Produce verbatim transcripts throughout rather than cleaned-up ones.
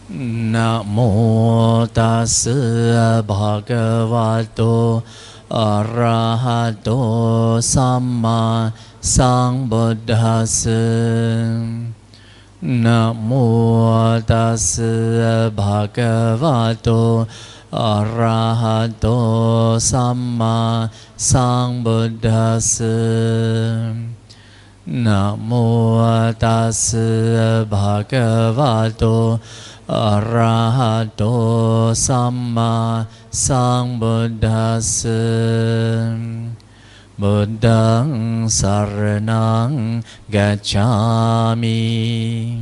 Na mô tassa bhagavato arahato samma sambuddhassa. Na mô tassa bhagavato arahato samma sambuddhassa. Na mô tassa bhagavato arahato samma sambuddhassa. Buddhaṃ saraṇaṃ gacchāmi.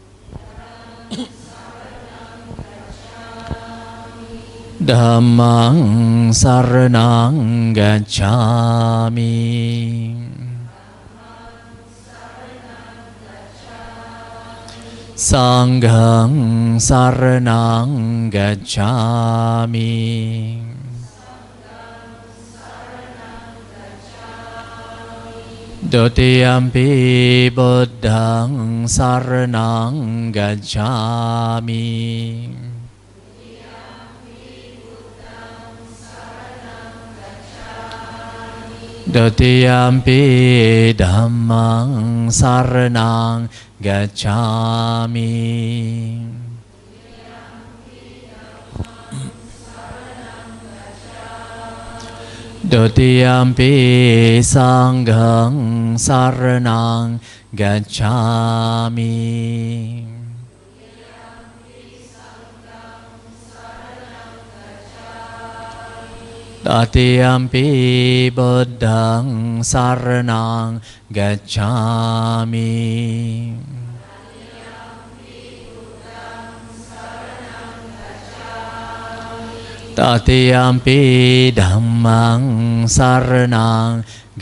Dhammaṃ saraṇaṃ gacchāmi. Sanghaṃ saraṇaṃ gacchāmi. Dutiyampi buddhaṃ saraṇaṃ gacchāmi. Dutiyampi dhammaṃ saraṇaṃ gacchāmi. Dutiyampi sanghaṃ saraṇaṃ gacchāmi. Tatiyampi buddhaṃ saraṇaṃ gacchāmi. Tatiyampi dhammaṃ saraṇaṃ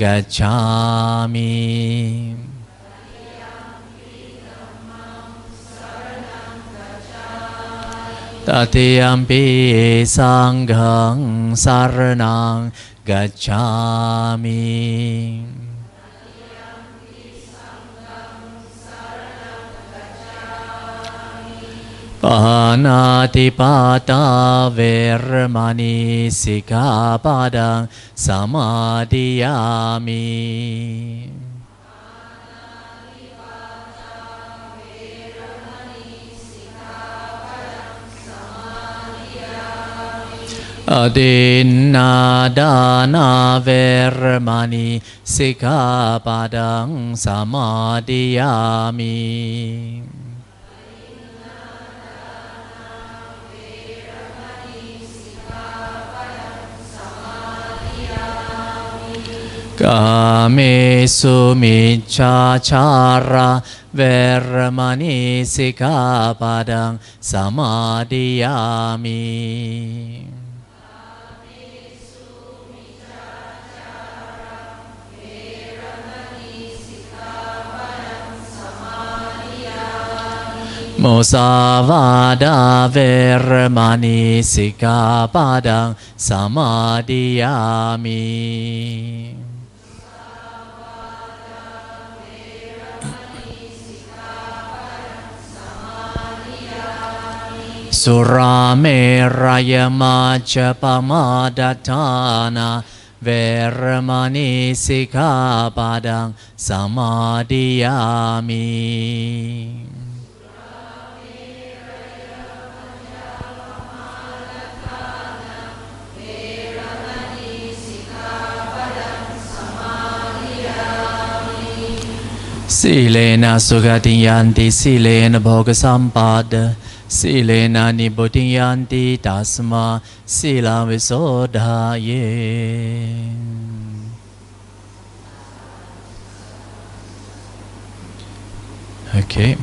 gacchāmi. Tatiyampi sanghaṃ saraṇaṃ gacchāmi. Pāṇātipātā veramani sikkhapadang samadhiyāmi. Adinādāna veramani sikkhapadang samadhiyāmi. Kāmesu micchāchāra veramani sikkhapadang samadhiyāmi. Musavāda veramani sikkhapadang samadhiyāmi. Surameraya majjapamadatthana veramani sikkhapadang samadhiyāmi. Silena sukhatin yanti silena bhoga sampada silena nibbutiṃ yanti tasma sila visodhaye. Okay.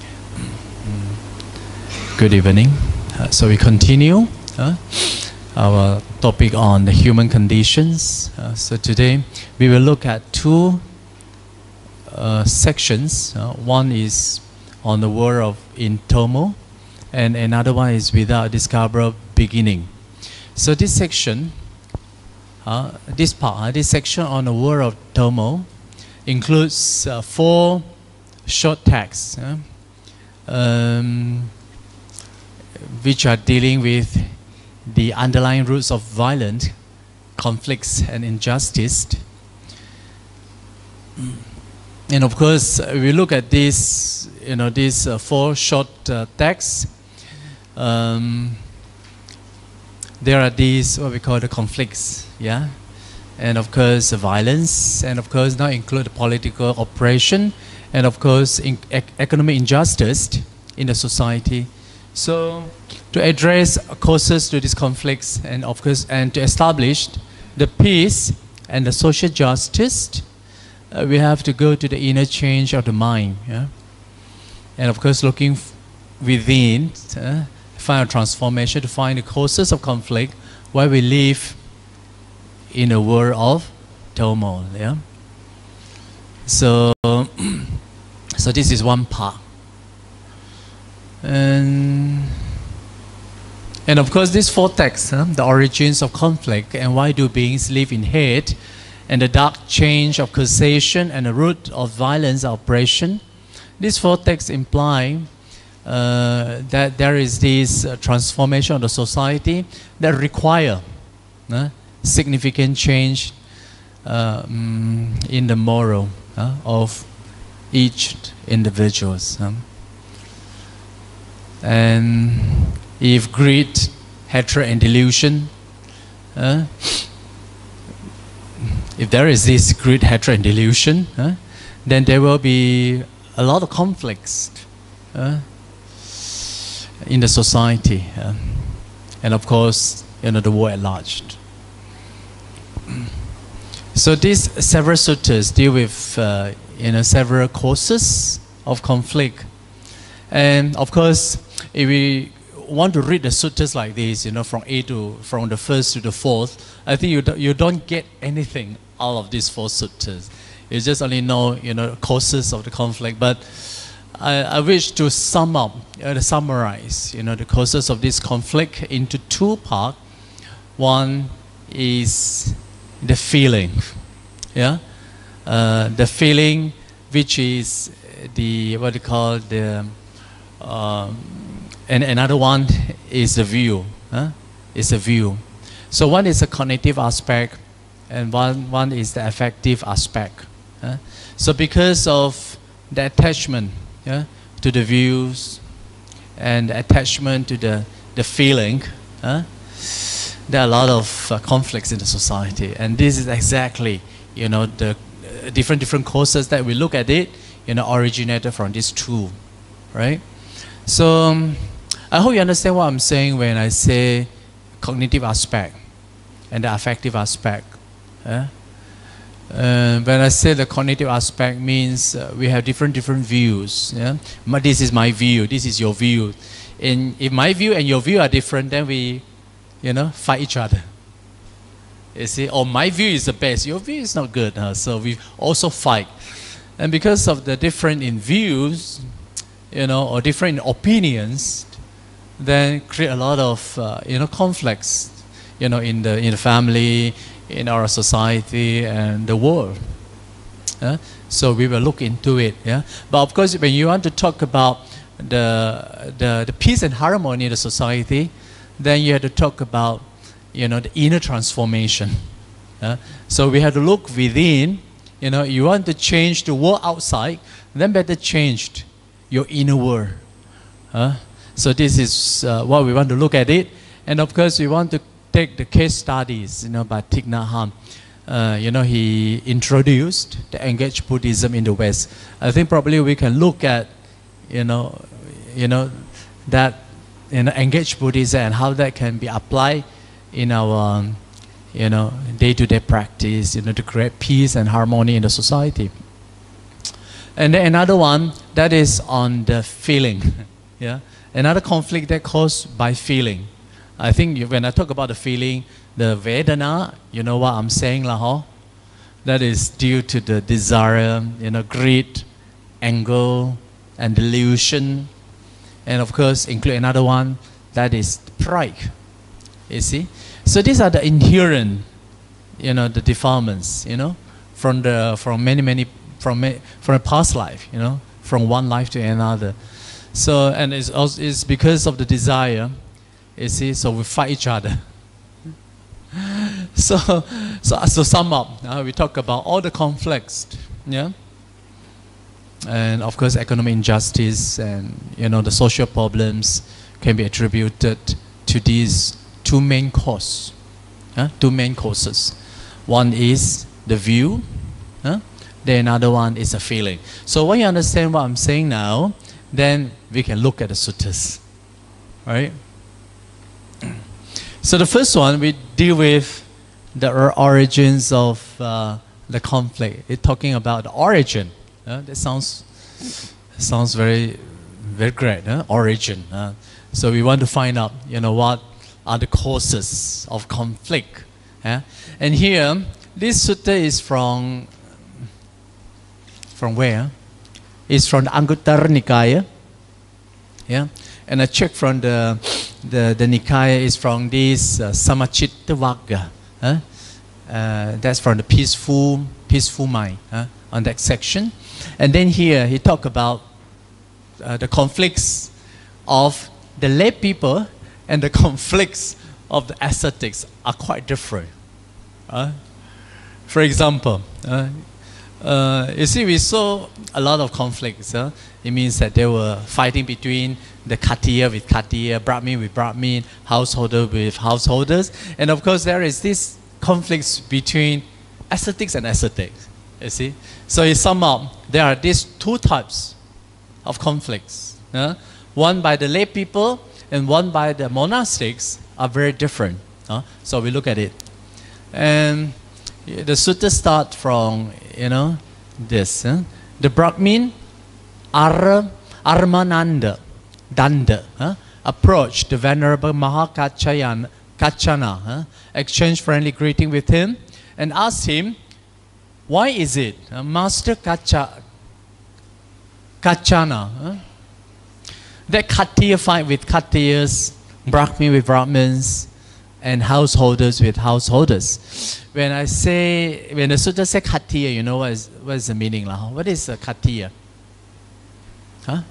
Good evening. Uh, so we continue uh, our topic on the human conditions. Uh, so today we will look at two Uh, sections. Uh, one is on the world of in turmoil, and another one is without discoverable beginning. So this section, uh, this part, uh, this section on the world of turmoil includes uh, four short texts. Uh, um, which are dealing with the underlying roots of violent conflicts and injustice. And of course, we look at this, you know, these uh, four short uh, texts. Um, there are these, what we call the conflicts, yeah? And of course, the violence, and of course, now include the political oppression, and of course, in ec economic injustice in the society. So, to address causes to these conflicts, and of course, and to establish the peace and the social justice, uh, we have to go to the inner change of the mind, yeah? And of course, looking within, uh, find a transformation to find the causes of conflict, why we live in a world of turmoil, yeah? So, so this is one part. And, and of course, these four texts, huh, the origins of conflict and why do beings live in hate, and the dark change of causation and the root of violence or oppression, these four texts imply uh, that there is this uh, transformation of the society that require uh, significant change uh, um, in the moral uh, of each individuals. Um. And if greed, hatred, and delusion, uh, if there is this greed, hatred, and delusion, uh, then there will be a lot of conflicts uh, in the society, uh, and of course, you know, the world at large. So these several suttas deal with uh, you know, several causes of conflict, and of course, if we want to read the suttas like this, you know, from A to from the first to the fourth, I think you do, you don't get anything out of these four suttas. You just only know, you know, causes of the conflict. But I, I wish to sum up, uh, to summarize, you know, the causes of this conflict into two parts. One is the feeling, yeah, uh, the feeling, which is the what you call the, um, and another one is the view, huh? It's a view. So one is a cognitive aspect, and one one is the affective aspect. Huh? So because of the attachment, yeah, to the views, and the attachment to the the feeling, huh? There are a lot of uh, conflicts in the society, and this is exactly, you know, the uh, different different causes that we look at it, you know, originated from these two, right? So um, I hope you understand what I'm saying when I say cognitive aspect and the affective aspect. Yeah? Uh, when I say the cognitive aspect means uh, we have different different views. Yeah? But this is my view. This is your view. And if my view and your view are different, then we, you know, fight each other. You see, or my view is the best. Your view is not good. Huh? So we also fight. And because of the different in views, you know, or different in opinions, then create a lot of uh, you know, conflicts, you know, in the in the family, in our society, and the world. Yeah? So we will look into it. Yeah. But of course, when you want to talk about the the, the peace and harmony in the society, then you have to talk about, you know, the inner transformation. Yeah? So we have to look within. You know, you want to change the world outside, then better change your inner world. Huh? So this is uh, what we want to look at it. And of course, we want to take the case studies, you know, by Thich Nhat Hanh. Uh, you know, he introduced the engaged Buddhism in the West. I think probably we can look at, you know, you know, that, you know, engaged Buddhism and how that can be applied in our, um, you know, day-to-day practice, you know, to create peace and harmony in the society. And then another one that is on the feeling, yeah. Another conflict that caused by feeling. I think you, when I talk about the feeling, the Vedana, you know what I'm saying, lah, huh? That is due to the desire, you know, greed, anger, and delusion, and of course include another one that is pride. You see, so these are the inherent, you know, the defilements, you know, from the from many many from from a past life, you know, from one life to another. So, and it's, also, it's because of the desire, you see, so we fight each other. so, so, so sum up, uh, we talk about all the conflicts, yeah? And of course, economic injustice and, you know, the social problems can be attributed to these two main causes, uh, two main causes. One is the view, uh, then another one is a feeling. So when you understand what I'm saying now, then we can look at the suttas, right? So the first one, we deal with the origins of uh, the conflict. It's talking about the origin. Uh, that sounds sounds very very great. Huh? Origin. Uh, so we want to find out, you know, what are the causes of conflict. Uh? And here, this sutta is from from where? It's from the Anguttara Nikaya. Yeah, and I checked from the the the Nikaya is from this uh, Samachitta Vagga. Huh? Uh, that's from the peaceful peaceful mind, huh? On that section. And then here he talk about uh, the conflicts of the lay people and the conflicts of the ascetics are quite different. Uh, for example, uh, uh, you see, we saw a lot of conflicts. Uh, it means that they were fighting between the Khattiya with Khattiya, Brahmin with Brahmin, householder with householders. And of course, there is this conflicts between ascetics and ascetics. You see? So you sum up, there are these two types of conflicts. Uh, one by the lay people and one by the monastics are very different. Uh, so we look at it. And the sutta start from, you know, this. Uh, the Brahmin Ar Armananda Danda uh, approached the Venerable Mahakachayana Kachana, uh, exchanged friendly greeting with him, and asked him, why is it, uh, Master Kacha, Kachana, uh, that Khattiya fight with Khattiyas, Brahmin with Brahmins, and householders with householders? When I say, when the sutta says Khattiya, you know what is, what is the meaning? What is a Khattiya? Huh?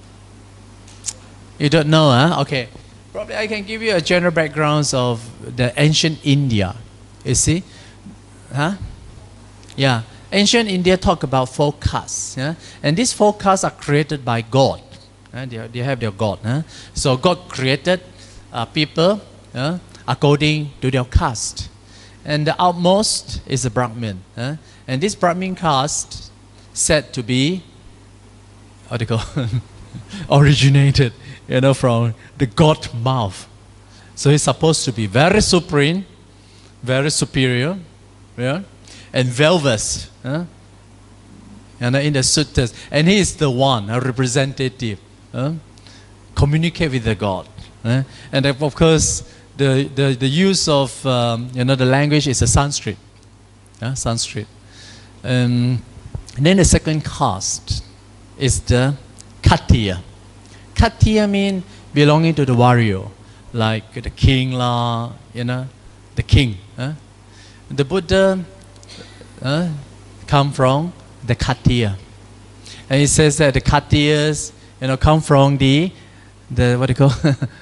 You don't know, huh? Okay. Probably I can give you a general background of the ancient India. You see? Huh? Yeah. Ancient India talk about four castes. Yeah? And these four castes are created by God. Uh, they, they have their God. Huh? So God created uh, people uh, according to their caste. And the outmost is the Brahmin. Huh? And this Brahmin caste said to be, what do you call originated, you know, from the God mouth. So he's supposed to be very supreme, very superior, yeah, and well-versed, huh? And in the suttas, and he is the one, a representative, huh? Communicate with the God, huh? And of course, the the, the use of um, you know, the language is a Sanskrit, yeah? Sanskrit. Um, and then the second caste is the Khattiya. Khattiya means belonging to the warrior, like the king, la, you know, the king. Huh? The Buddha uh, come from the Khattiya, and he says that the Khattiyas, you know, come from the the what do you call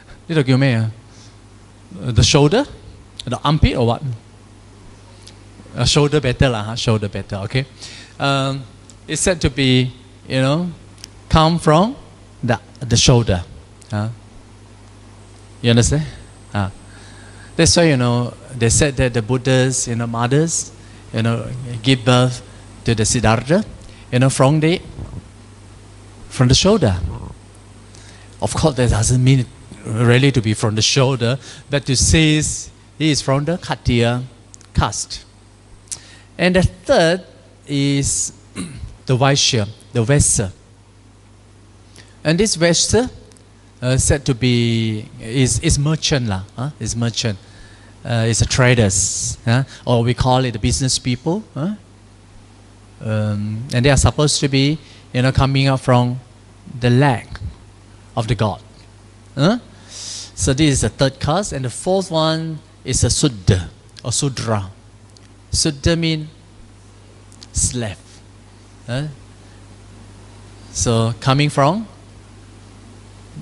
the shoulder, the armpit or what? Uh, shoulder better lah, huh? Shoulder better. Okay, um, it's said to be, you know, come from the the shoulder. Huh? You understand? Uh, that's why, you know, they said that the Buddha's, you know, mothers, you know, give birth to the Siddhartha, you know, from the from the shoulder. Of course, that doesn't mean really to be from the shoulder, but to say he is from the Khattiya caste. And the third is the Vaishya, the Vesa. And this Vesa uh, said to be is is merchant lah, huh? Is merchant. Uh, it's a traders, huh? Or we call it the business people, huh? Um, and they are supposed to be, you know, coming up from the leg of the God. Huh? So this is the third caste, and the fourth one is a Suddha or Sudra. Suddha means slave. Huh? So coming from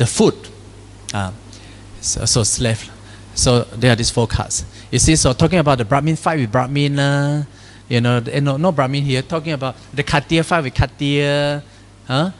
the food. Uh, so, so slave. So there are these four cards. You see, so talking about the Brahmin fight with Brahmin, uh, you know, no, no Brahmin here. Talking about the Khatir fight with Khatir, huh?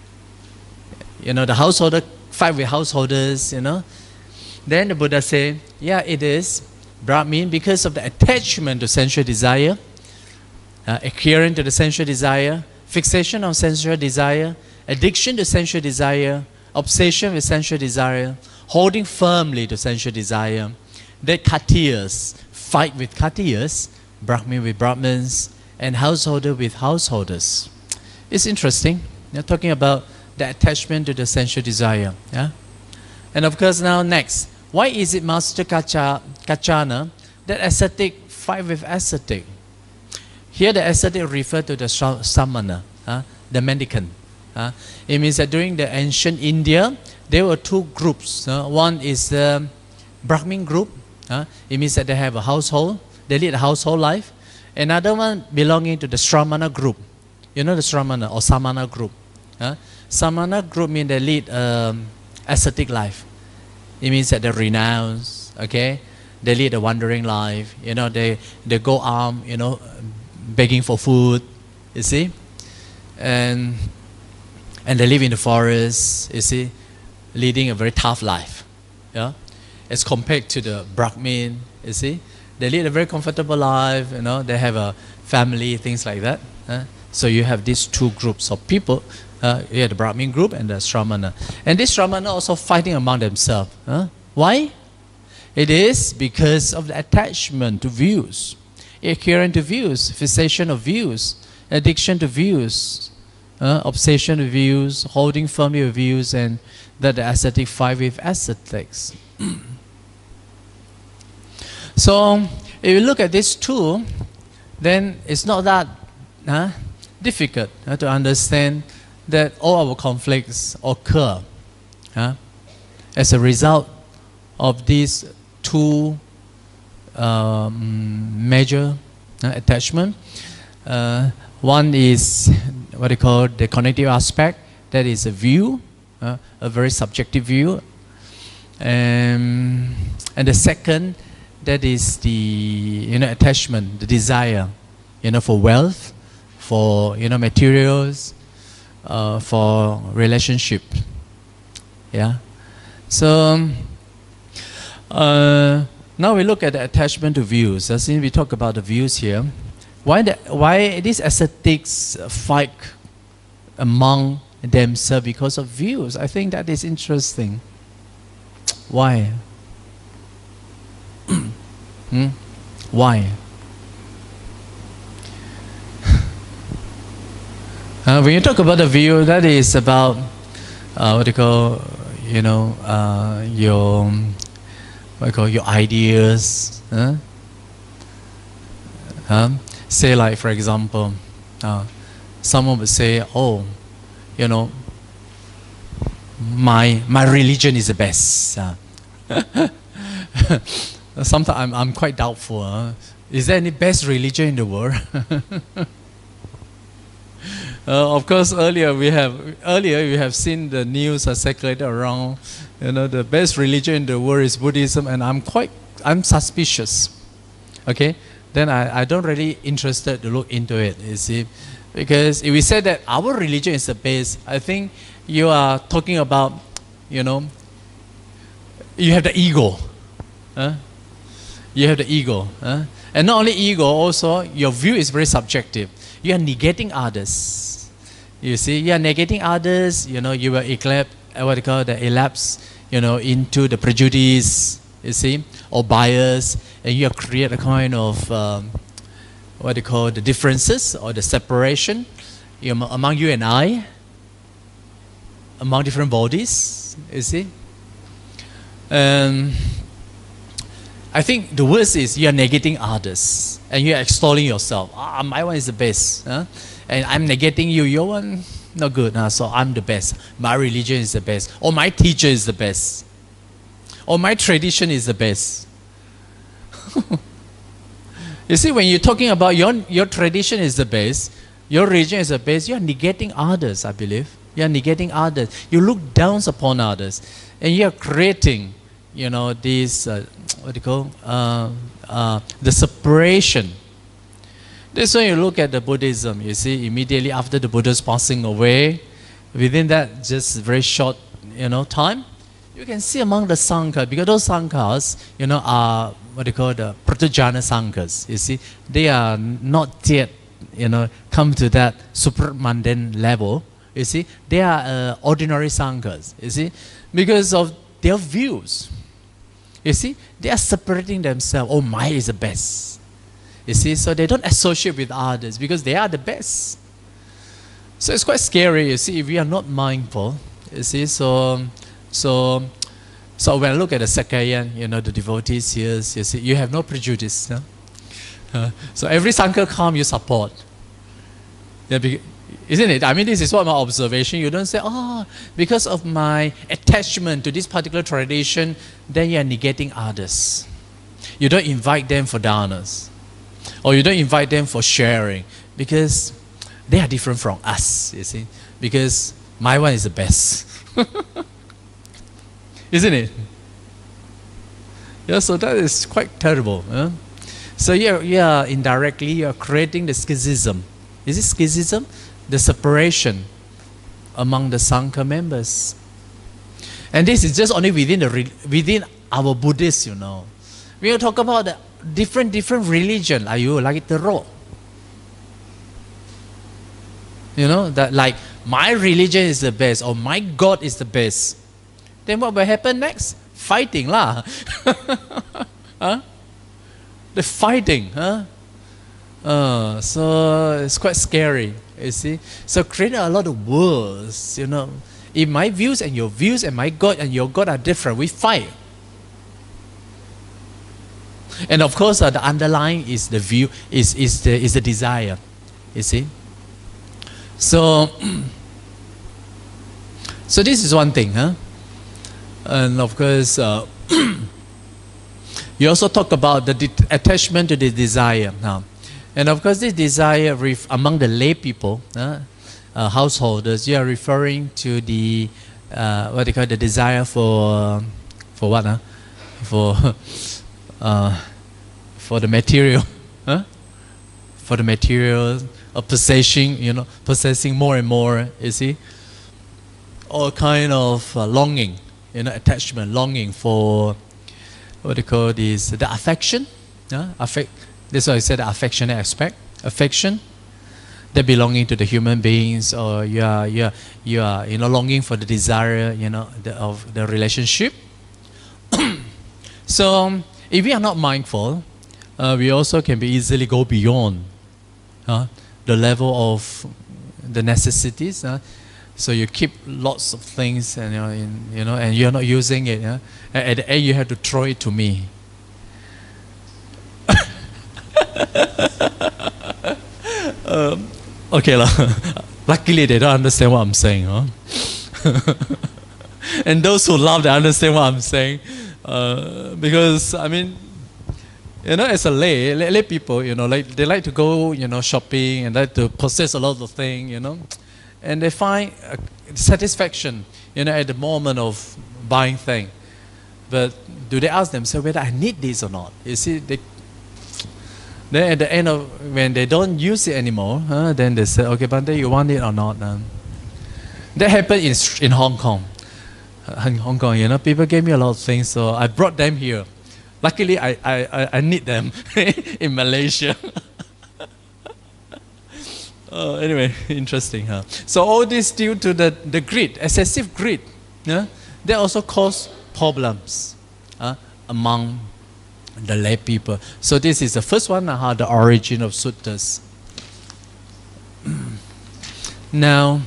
You know, the householder fight with householders, you know. Then the Buddha say, yeah, it is Brahmin because of the attachment to sensual desire, uh, adherence to the sensual desire, fixation on sensual desire, addiction to sensual desire, obsession with sensual desire, holding firmly to sensual desire. That Khatirs fight with Khatirs, Brahmin with Brahmins, and householder with householders. It's interesting. You're talking about the attachment to the sensual desire. Yeah? And of course now next, why is it Master Kacha, Kachana that ascetic fight with ascetic? Here the ascetic refer to the samana, uh, the mendicant. Uh, it means that during the ancient India, there were two groups. Uh, one is the Brahmin group. Uh, it means that they have a household, they lead a household life. Another one belonging to the Shramana group. You know the Shramana or Samana group. Uh, Samana group means they lead um, ascetic life. It means that they renounce, okay? They lead a wandering life. You know, they, they go armed, you know, begging for food, you see? And, and they live in the forest, you see, leading a very tough life. Yeah? As compared to the Brahmin, you see? They lead a very comfortable life, you know, they have a family, things like that. Uh, so you have these two groups of people. Uh, you have the Brahmin group and the Shramana. And this Shramana also fighting among themselves. Huh? Why? It is because of the attachment to views, adherence to views, fixation of views, addiction to views, uh, obsession with views, holding firmly with views, and that the ascetic fight with ascetics. So, if you look at these two, then it's not that uh, difficult uh, to understand that all our conflicts occur uh, as a result of these two um, major uh, attachment. Uh, one is what they call the cognitive aspect, that is a view, uh, a very subjective view. Um, and the second, that is the you know attachment, the desire, you know, for wealth, for you know materials, uh, for relationship. Yeah. So uh, now we look at the attachment to views. Since we talk about the views here, why the, why these ascetics fight among themselves because of views? I think that is interesting. Why? Hmm? Why? uh, when you talk about the view, that is about uh, what you call, you know, uh, your what you call your ideas. Huh? Uh, say like, for example, uh, someone would say, "Oh, you know, my my religion is the best." Uh, Sometimes I'm, I'm quite doubtful. Huh? Is there any best religion in the world? uh, of course, earlier we have earlier we have seen the news are circulated around. You know, the best religion in the world is Buddhism, and I'm quite I'm suspicious. Okay, then I, I don't really interested to look into it. You see, because if we say that our religion is the best, I think you are talking about, you know, you have the ego. Huh? You have the ego. Huh? And not only ego, also your view is very subjective. You are negating others. You see, you are negating others, you know, you will eclipse, what they call the elapse, you know, into the prejudice, you see, or bias, and you create a kind of, um, what they call the differences or the separation, you know, among you and I, among different bodies, you see. Um, I think the worst is you are negating others and you are extolling yourself. Ah, my one is the best. Huh? And I'm negating you. Your one, not good. Huh? So I'm the best. My religion is the best. Or my teacher is the best. Or my tradition is the best. You see, when you're talking about your, your tradition is the best, your religion is the best, you're negating others, I believe. You are negating others. You look down upon others. And you are creating, you know, this, uh, what do you call, uh, uh, the separation. That's when you look at the Buddhism, you see, immediately after the Buddha's passing away, within that just very short, you know, time, you can see among the Sangha, because those Sanghas, you know, are what they call the Pratijana Sanghas, you see, they are not yet, you know, come to that super mundane level, you see, they are uh, ordinary Sanghas, you see, because of their views, you see, they are separating themselves, oh, mine is the best, you see, so they don't associate with others because they are the best. So it's quite scary, you see, if we are not mindful, you see, so, so, so when I look at the Sakayan, you know, the devotees here, you see, you have no prejudice. No? Uh, so every Sangha come, you support. Yeah, because, isn't it? I mean, this is what my observation. You don't say, oh, because of my attachment to this particular tradition, then you are negating others. You don't invite them for danas. Or you don't invite them for sharing. Because they are different from us, you see. Because my one is the best. Isn't it? Yeah, so that is quite terrible. Huh? So yeah, yeah, indirectly you are creating the schism. Is it schism? The separation among the Sangha members. And this is just only within the within our Buddhists, you know. We will talk about the different different religion. Are you like the raw? You know, that like my religion is the best or my God is the best. Then what will happen next? Fighting lah. Huh? The fighting, huh? Uh, so it's quite scary, you see. So creating a lot of wars, you know. If my views and your views and my God and your God are different, we fight. And of course, uh, the underlying is the view, is is the is the desire, you see. So, so this is one thing, huh? And of course, uh, you also talk about the attachment to the desire now. And of course, this desire ref among the lay people, uh, uh, householders, you are referring to the, uh, what they call the desire for, for what, huh? For, uh, for the material, huh? For the material of possessing, you know, possessing more and more, you see? All kind of uh, longing. You know, attachment, longing for what they call this, the affection. Uh, affect, that's why I said the affectionate aspect. Affection, the belonging to the human beings, or you are, you are, you are, you know, longing for the desire, you know, the, of the relationship. So, if we are not mindful, uh, we also can be easily go beyond uh, the level of the necessities. Uh, So you keep lots of things, and you know, in, you know, and you're not using it. Yeah? At the end, you have to throw it to me. um, okay, la. Luckily they don't understand what I'm saying, huh? And those who love, they understand what I'm saying, uh, because I mean, you know, as a lay, lay, lay people, you know, like they like to go, you know, shopping and like to possess a lot of things, you know. And they find uh, satisfaction, you know, at the moment of buying things. But do they ask themselves whether I need this or not? You see, they, then at the end of, when they don't use it anymore, huh, then they say, okay, but you want it or not? Um, that happened in, in Hong Kong. Uh, in Hong Kong, you know, people gave me a lot of things, so I brought them here. Luckily, I, I, I need them in Malaysia. Uh, anyway, interesting, huh? So all this due to the, the greed, excessive greed, yeah? They also cause problems uh, among the lay people. So this is the first one, uh, the origin of suttas. Now,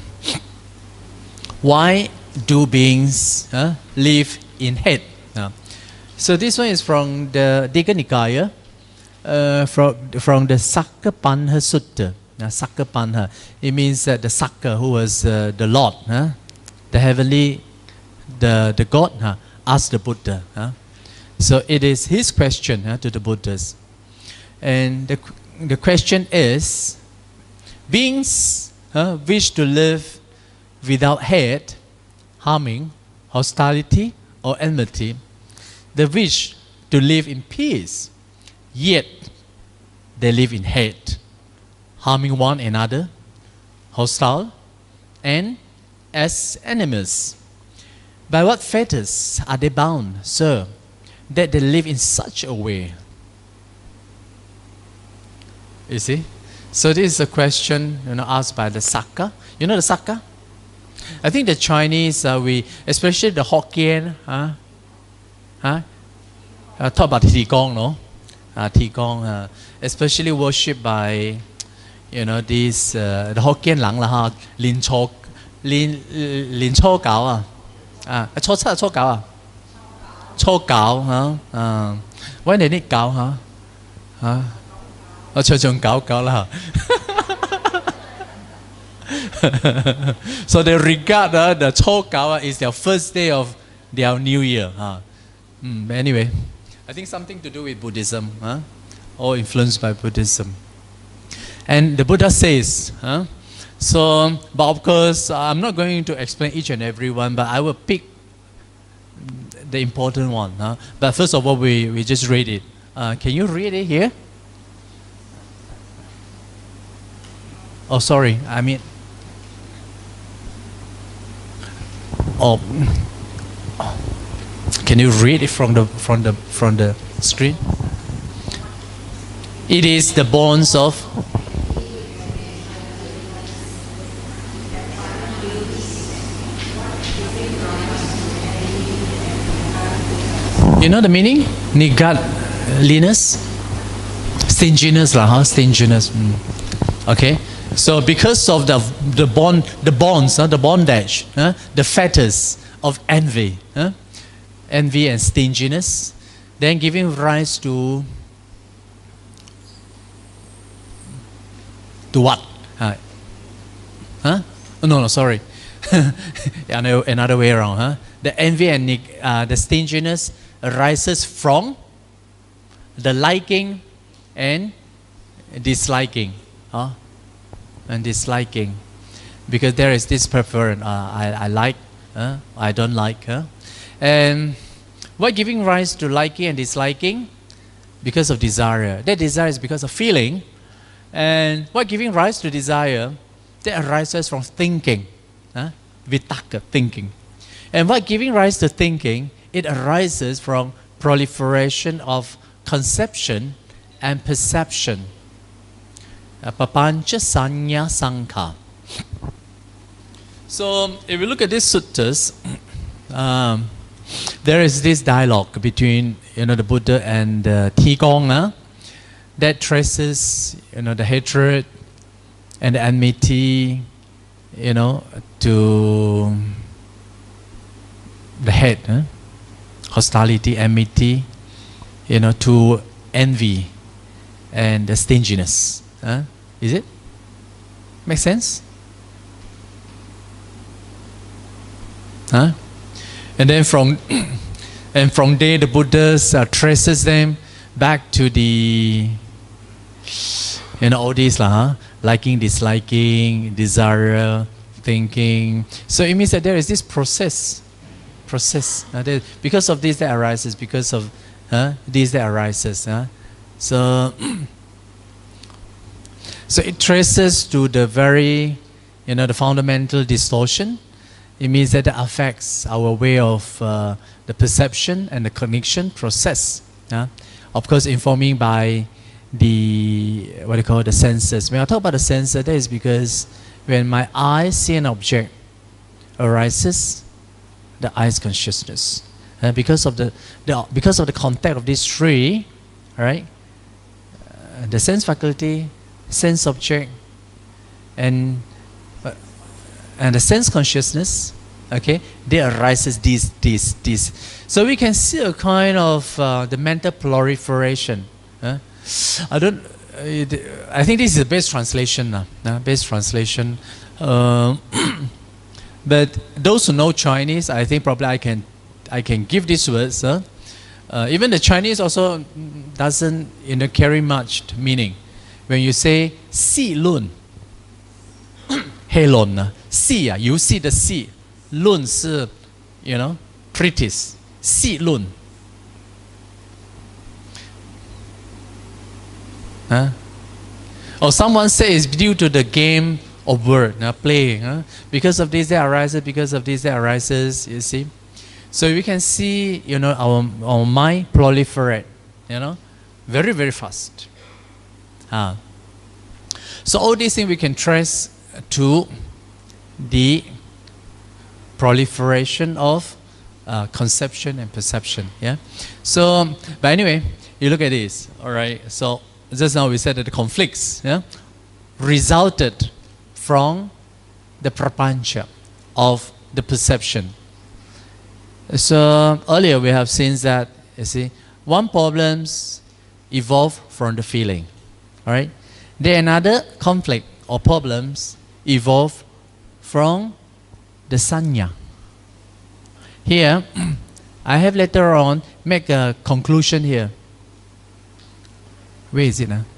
why do beings uh, live in hate? Uh, so this one is from the Digha Nikaya, uh, from, from the Sakkapanha Sutta. Now, Sakkapanha, it means that the Sakka, who was uh, the Lord, huh? The heavenly, the, the God, huh? Asked the Buddha. Huh? So it is his question huh, to the Buddhas. And the, the question is, beings huh, wish to live without hate, harming, hostility, or enmity, they wish to live in peace, yet they live in hate, harming one another, hostile, and as enemies. By what fetters are they bound, sir, that they live in such a way? You see? So this is a question, you know, asked by the Saka. You know the Saka? I think the Chinese, uh, we, especially the Hokkien, huh? Huh? Uh, talk about Tigong, no? Uh, Tigong, uh, especially worshipped by, you know, these, uh, the Hokkien lang lah ha, Lin Cho, Lin, Lin Cho Gao ah, ah, Cho Cha, Cho Gao ah, Cho Gao, huh? Uh, why they need Gao, huh? Huh? Oh, Cho Chung Gao Gao lah. So they regard uh, the Cho Gao is their first day of their new year. Huh? Mm, anyway, I think something to do with Buddhism, huh? Or influenced by Buddhism. And the Buddha says, huh? So, but of course, I'm not going to explain each and every one, but I will pick the important one. Huh? But first of all, we, we just read it. Uh, can you read it here? Oh, sorry, I mean, oh, can you read it from the from the from the screen? It is the bonds of. You know the meaning? Niggardliness, stinginess, lah, huh? Stinginess. Mm. Okay. So because of the the bond, the bonds, uh, the bondage, uh, the fetters of envy, uh, envy and stinginess, then giving rise to to what? Uh, huh? Oh, no, no, sorry. another, another way around. Huh? The envy and uh, the stinginess arises from the liking and disliking. Huh? And disliking, because there is this preference. Uh, I, I like, uh, I don't like. Uh. And what giving rise to liking and disliking? Because of desire. That desire is because of feeling. And what giving rise to desire? That arises from thinking. Uh, vitaka, thinking. And what giving rise to thinking? It arises from proliferation of conception and perception. Papancha Sanya Sankha. So, if we look at these suttas, um, there is this dialogue between, you know, the Buddha and the Tigong, uh, that traces, you know, the hatred and the enmity, you know, to the head, huh? Hostility, enmity, you know, to envy and the stinginess. Huh? Is it? Make sense? Huh? And then from and from there the Buddha uh, traces them back to the, you know, all these lah, huh? Liking, disliking, desire, thinking. So it means that there is this process, process. Uh, there, because of this that arises, because of huh, this that arises. Huh? So. So it traces to the very, you know, the fundamental distortion. It means that it affects our way of uh, the perception and the cognition process. Yeah? Of course, informing by the, what do you call it, the senses. When I talk about the senses, that is because when my eye see an object arises, the eye's consciousness. And because of the, the because of the contact of these three, right? Uh, the sense faculty, sense object, and uh, and the sense consciousness, okay, there arises this, this, this. So we can see a kind of uh, the mental proliferation. Huh? I don't. Uh, I think this is the best translation now. Uh, best translation. Uh, but those who know Chinese, I think probably I can, I can give these words. Huh? Uh, even the Chinese also doesn't, you know, carry much meaning. When you say 戏论, 黑轮呢？戏啊，游戏的戏，论是 you know treatise 戏论。Huh? Or someone says it's due to the game of word, uh, playing. Huh? Because of this, that arises. Because of this, that arises. You see, so we can see, you know, our our mind proliferate, you know, very very fast. Uh, so all these things we can trace to the proliferation of uh, conception and perception. Yeah. So, but anyway, you look at this. All right. So. Just now we said that the conflicts, yeah, resulted from the prapancha of the perception. So earlier we have seen that, you see, one problems evolve from the feeling, all right? Then another conflict or problems evolve from the sanya. Here, I have later on make a conclusion here. Where is it now?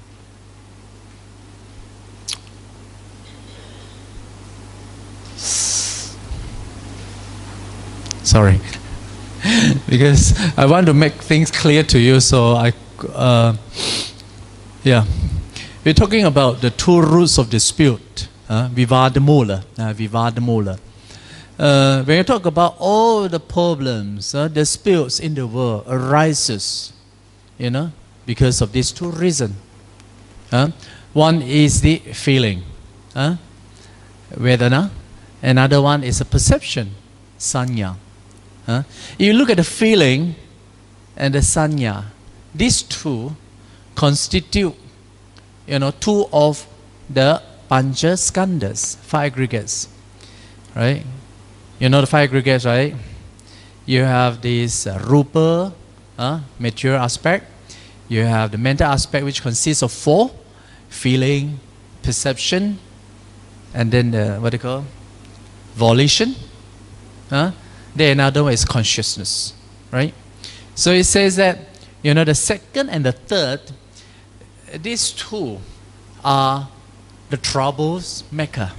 Sorry, because I want to make things clear to you. So I, uh, yeah, we're talking about the two roots of dispute. Uh, Vivadamula, uh, Vivadamula. Uh, when you talk about all the problems, uh, disputes in the world arises, you know, because of these two reasons. Uh, one is the feeling, uh, vedana. Another one is a perception, sanya. Uh, you look at the feeling and the sanya. These two constitute, you know, two of the pancha skandhas, five aggregates, right? You know the five aggregates, right? You have this uh, rupa, uh, material aspect. You have the mental aspect, which consists of four: feeling, perception, and then the, what do you call, volition. Huh? Then another one is consciousness, right? So it says that, you know, the second and the third, these two are the troubles maker.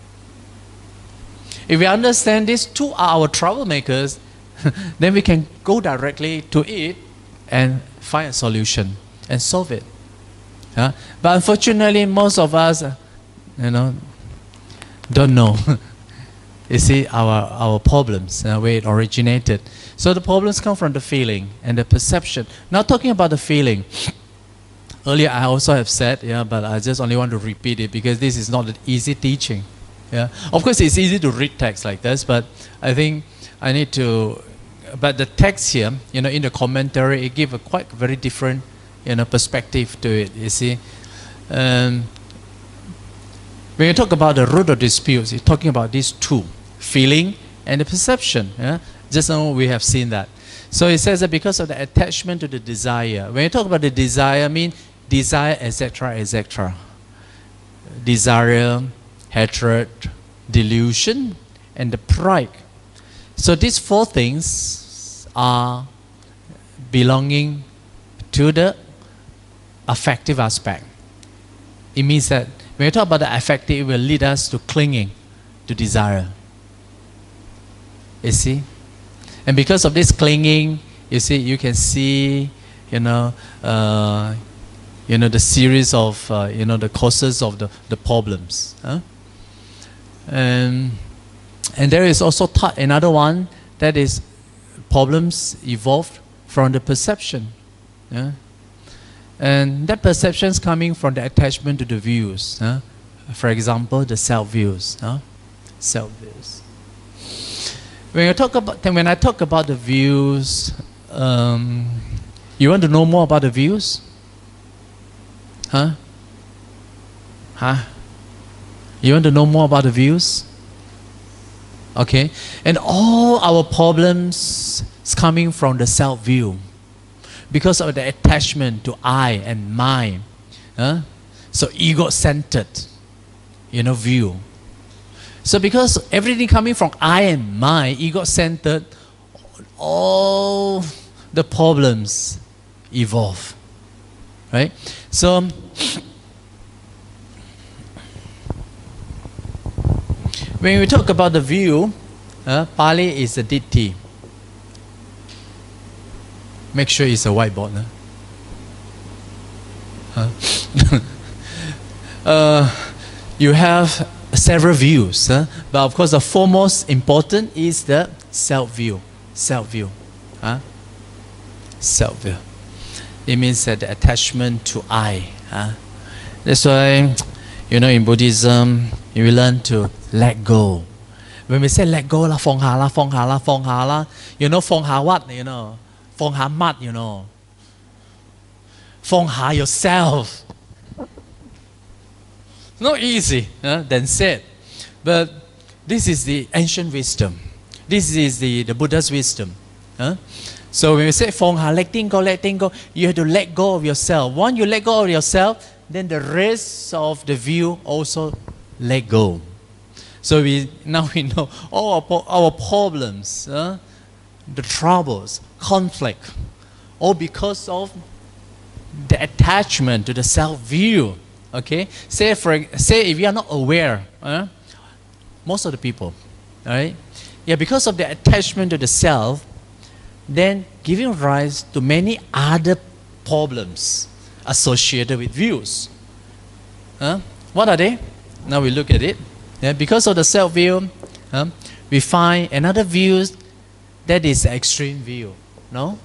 If we understand these two are our troublemakers, then we can go directly to it and find a solution and solve it. Huh? But unfortunately, most of us, uh, you know, don't know. You see, our, our problems, uh, where it originated. So the problems come from the feeling and the perception. Now talking about the feeling. Earlier I also have said, yeah, but I just only want to repeat it because this is not an easy teaching. Yeah. Of course, it's easy to read text like this, but I think I need to, but the text here, you know, in the commentary, it gives a quite very different, you know, perspective to it, you see. Um, when you talk about the root of disputes, you're talking about these two, feeling and the perception. Yeah? Just now we have seen that. So it says that because of the attachment to the desire. When you talk about the desire, I mean desire, et cetera, et cetera. Desire, hatred, delusion, and the pride. So these four things are belonging to the affective aspect. It means that when you talk about the affective, it will lead us to clinging to desire. You see? And because of this clinging, you see, you can see, you know, uh, you know, the series of, uh, you know, the causes of the, the problems. Huh? And, and there is also another one that is problems evolved from the perception. Yeah? And that perception is coming from the attachment to the views. Huh? For example, the self views. Huh? Self views. When you talk about, when I talk about the views, um, you want to know more about the views? Huh? Huh? You want to know more about the views? Okay. And all our problems is coming from the self-view. Because of the attachment to I and mine. Huh? So ego-centered, you know, view. So because everything coming from I and mine, ego-centered, all the problems evolve. Right? So When we talk about the view, uh, Pali is a ditti. Make sure it's a whiteboard. Huh? Huh? uh, you have several views, huh? But of course the foremost important is the self-view. Self-view. Huh? Self-view. It means that the attachment to I. Huh? That's why, you know, in Buddhism, you learn to let go. When we say let go, la phong ha la, phong ha la, phong ha la, you know, phong ha what? You know, phong ha mat, you know. Phong ha yourself. Not easy, huh, than said. But this is the ancient wisdom. This is the, the Buddha's wisdom. Huh? So when we say phong ha, letting go, letting go, you have to let go of yourself. Once you let go of yourself, then the rest of the view also let go. So we now we know all our, our problems, uh, the troubles, conflict, all because of the attachment to the self-view. Okay, say for say if you are not aware, uh, most of the people, all right, yeah, because of the attachment to the self, then giving rise to many other problems associated with views. Uh, what are they? Now we look at it. Yeah, because of the self-view, um, we find another view that is extreme view. No?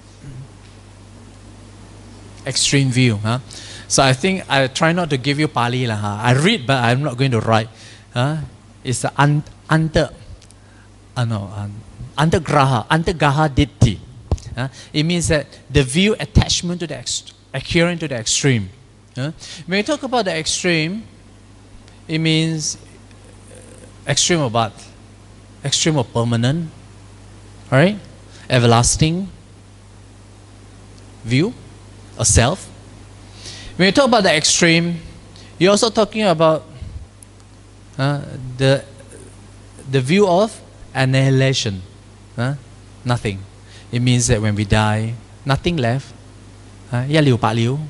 Extreme view. Huh? So I think I try not to give you Pali. Lah, huh? I read, but I'm not going to write. Huh? It's the un, under, uh, no, um, antagraha, antagraha ditti. Huh? It means that the view attachment to the ex adherent to the extreme. Huh? When we talk about the extreme, it means extreme of what? Extreme of permanent, alright? Everlasting view of self. When you talk about the extreme, you're also talking about uh, the, the view of annihilation. Huh? Nothing. It means that when we die, nothing left. Uh, ya liu pa liu.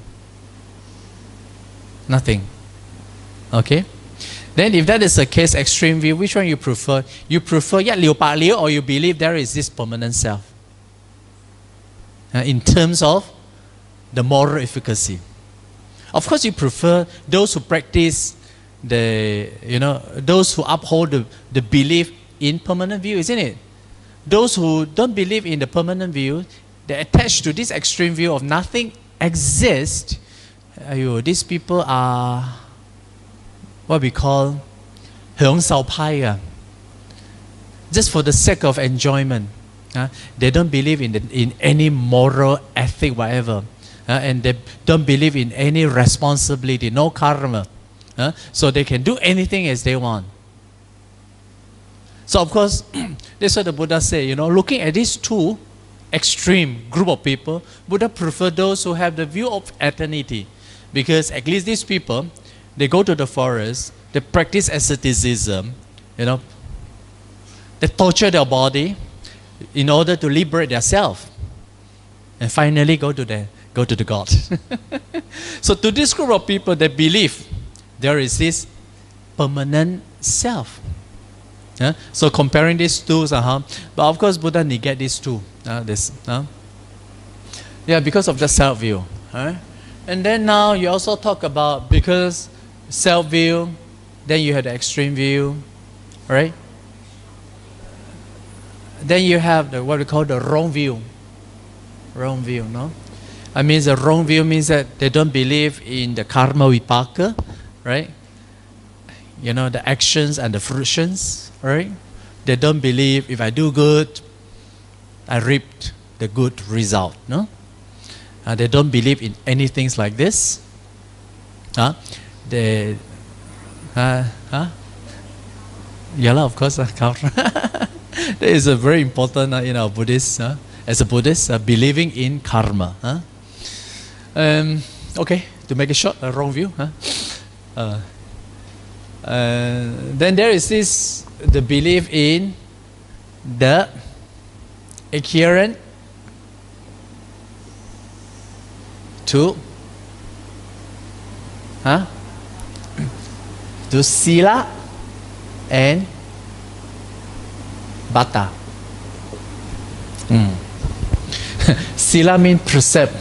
Nothing. Okay? Then if that is the case, extreme view, which one you prefer? You prefer ya liu pa liu, or you believe there is this permanent self? Uh, in terms of the moral efficacy. Of course you prefer those who practice the, you know, those who uphold the, the belief in permanent view, isn't it? Those who don't believe in the permanent view, they attach to this extreme view of nothing exists. Ayo, these people are what we call 享受派, uh, just for the sake of enjoyment. Uh, they don't believe in, the, in any moral ethic, whatever. Uh, and they don't believe in any responsibility, no karma. Uh, so they can do anything as they want. So of course, that's what the Buddha said, you know, looking at these two extreme group of people, Buddha prefer those who have the view of eternity. Because at least these people, they go to the forest, they practice asceticism, you know, they torture their body in order to liberate themselves. And finally go to the, go to the God. So to this group of people, they believe there is this permanent self. Yeah? So comparing these two, uh-huh. But of course Buddha negate these two. Uh, this, uh? Yeah, because of the self-view. Right? And then now you also talk about, because self-view, then you have the extreme view, right? Then you have the, what we call the wrong view. Wrong view, no? I mean, the wrong view means that they don't believe in the karma vipaka, right? You know, the actions and the fruitions, right? They don't believe if I do good, I reaped the good result, no? Uh, they don't believe in anything like this. Huh? They, uh, huh? Yeah, of course. Uh, that is a very important uh, in our Buddhist, uh, as a Buddhist, uh, believing in karma. Huh? Um, okay, to make it short, a wrong view. Huh? Uh, uh, then there is this, the belief in the adherent to, huh? to sila and Bata. Mm. Sila means precept.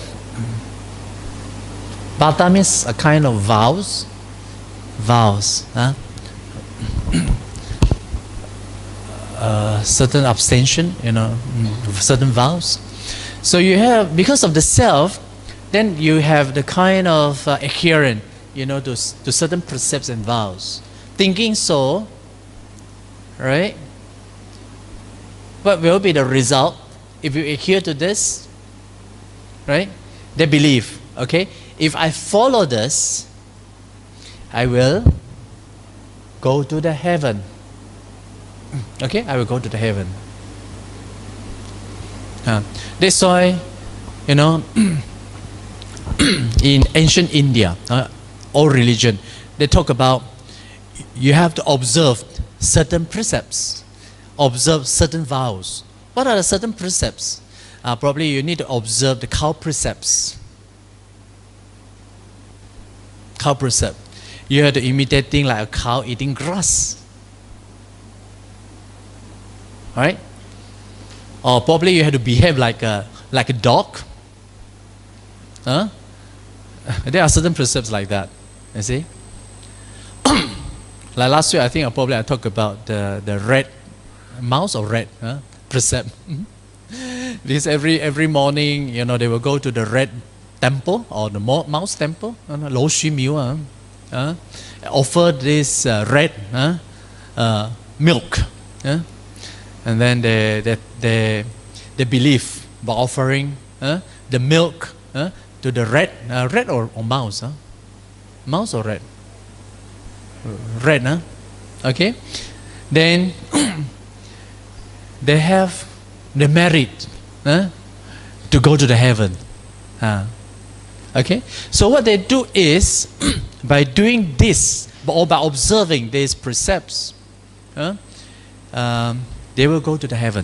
Bata means a kind of vows. Vows. Huh? uh, certain abstention, you know, certain vows. So you have, because of the self, then you have the kind of uh, adherent, you know, to, to certain precepts and vows. Thinking so, right? What will be the result if you adhere to this? Right? They believe, okay? If I follow this, I will go to the heaven. Okay? I will go to the heaven. Uh, that's why, you know, in ancient India, uh, all religion, they talk about you have to observe certain precepts, observe certain vows. What are the certain precepts? Uh, probably you need to observe the cow precepts. Cow precept. You have to imitate things like a cow eating grass. Right? Or probably you have to behave like a, like a dog. Huh? There are certain precepts like that. You see? Like last week, I think I probably I talked about the, the red mouse or red huh? precept. Because every every morning, you know, they will go to the red temple or the mouse temple, Lo Xu Miu, uh, uh, offer this uh, red uh, uh, milk, uh, and then they they they, they believe by offering uh, the milk uh, to the red uh, red or, or mouse, huh? Mouse or red, red, huh? Okay, then they have the merit uh, to go to the heaven. Uh, okay, so what they do is by doing this or by observing these precepts, uh, um, they will go to the heaven.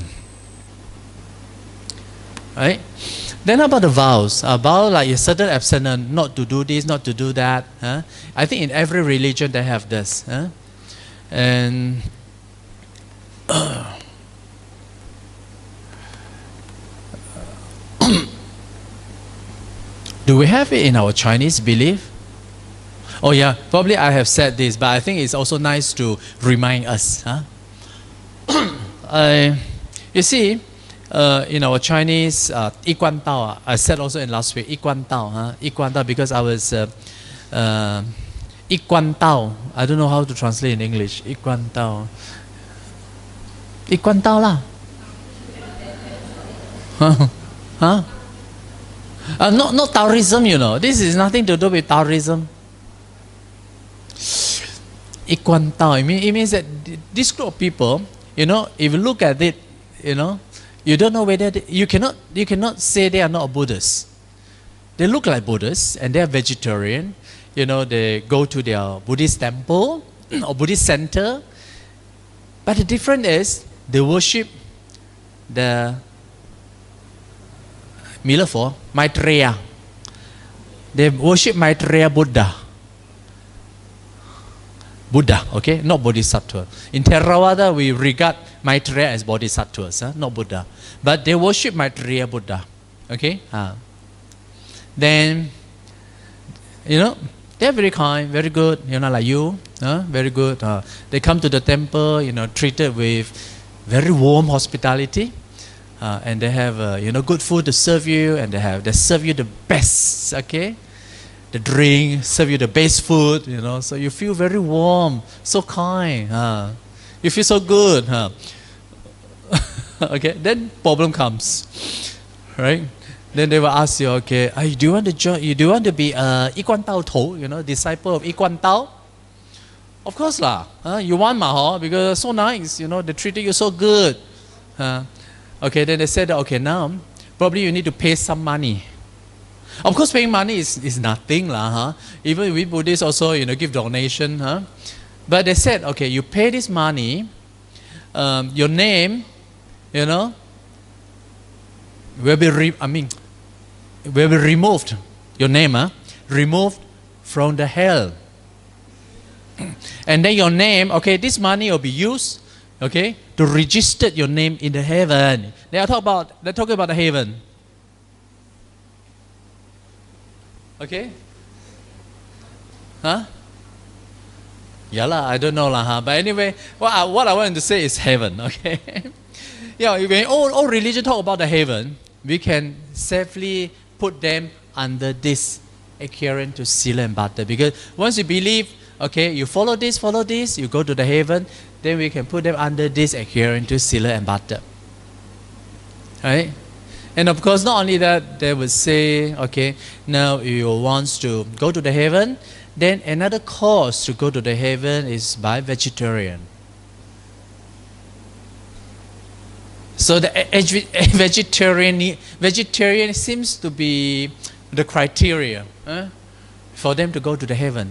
Right? Then about the vows, about like a certain abstinence, not to do this, not to do that. Huh? I think in every religion they have this. Huh? And uh, do we have it in our Chinese belief? Oh yeah, probably I have said this, but I think it's also nice to remind us. Huh? uh, you see, uh, in our Chinese, uh, 一贯道, I said also in last week, 一贯道, huh? 一贯道, because I was, uh, uh, 一贯道, I don't know how to translate in English, 一贯道. 一贯道啦. Huh? Huh? Uh, not, not Taoism, you know. This is nothing to do with Taoism. 一贯道, it, mean, it means that this group of people, you know, if you look at it, you know, you don't know whether, they, you, cannot, you cannot say they are not Buddhists. They look like Buddhists and they are vegetarian. You know, they go to their Buddhist temple or Buddhist center. But the difference is they worship the Mila for Maitreya. They worship Maitreya Buddha. Buddha, okay, not Bodhisattva. In Theravada, we regard Maitreya as Bodhisattvas, huh? Not Buddha. But they worship Maitreya Buddha, okay. Uh. Then, you know, they're very kind, very good. You know, like you, huh? Very good. Uh, they come to the temple, you know, treated with very warm hospitality. Uh, and they have, uh, you know, good food to serve you, and they have, they serve you the best, okay? The drink, serve you the best food, you know, so you feel very warm, so kind, huh? You feel so good, huh? Okay, then problem comes, right? Then they will ask you, okay, hey, do you want to join, you do you want to be a 一贯道头, you know, disciple of 一贯道? Of course lah, huh? You want ma, huh? Because so nice, you know, they treated you so good. Huh? Okay, then they said, okay, now probably you need to pay some money. Of course, paying money is, is nothing lah, huh? Even we Buddhists also, you know, give donation, huh? But they said, okay, you pay this money, um, your name, you know, will be, re I mean, will be removed. Your name, huh? Removed from the hell. And then your name, okay, this money will be used, okay, to register your name in the heaven. They are talk about, they're talking about the heaven. Okay? Huh? Yeah, la, I don't know. La, huh? But anyway, what I, what I wanted to say is heaven. Okay? Yeah, when all, all religion talk about the heaven, we can safely put them under this adherent to sila and bhata. Because once you believe, okay, you follow this, follow this, you go to the heaven, then we can put them under this adherent to sila and bhata. Right? And of course, not only that, they would say, okay, now you want to go to the heaven, then another cause to go to the heaven is by vegetarian. So the vegetarian, vegetarian seems to be the criteria eh, for them to go to the heaven.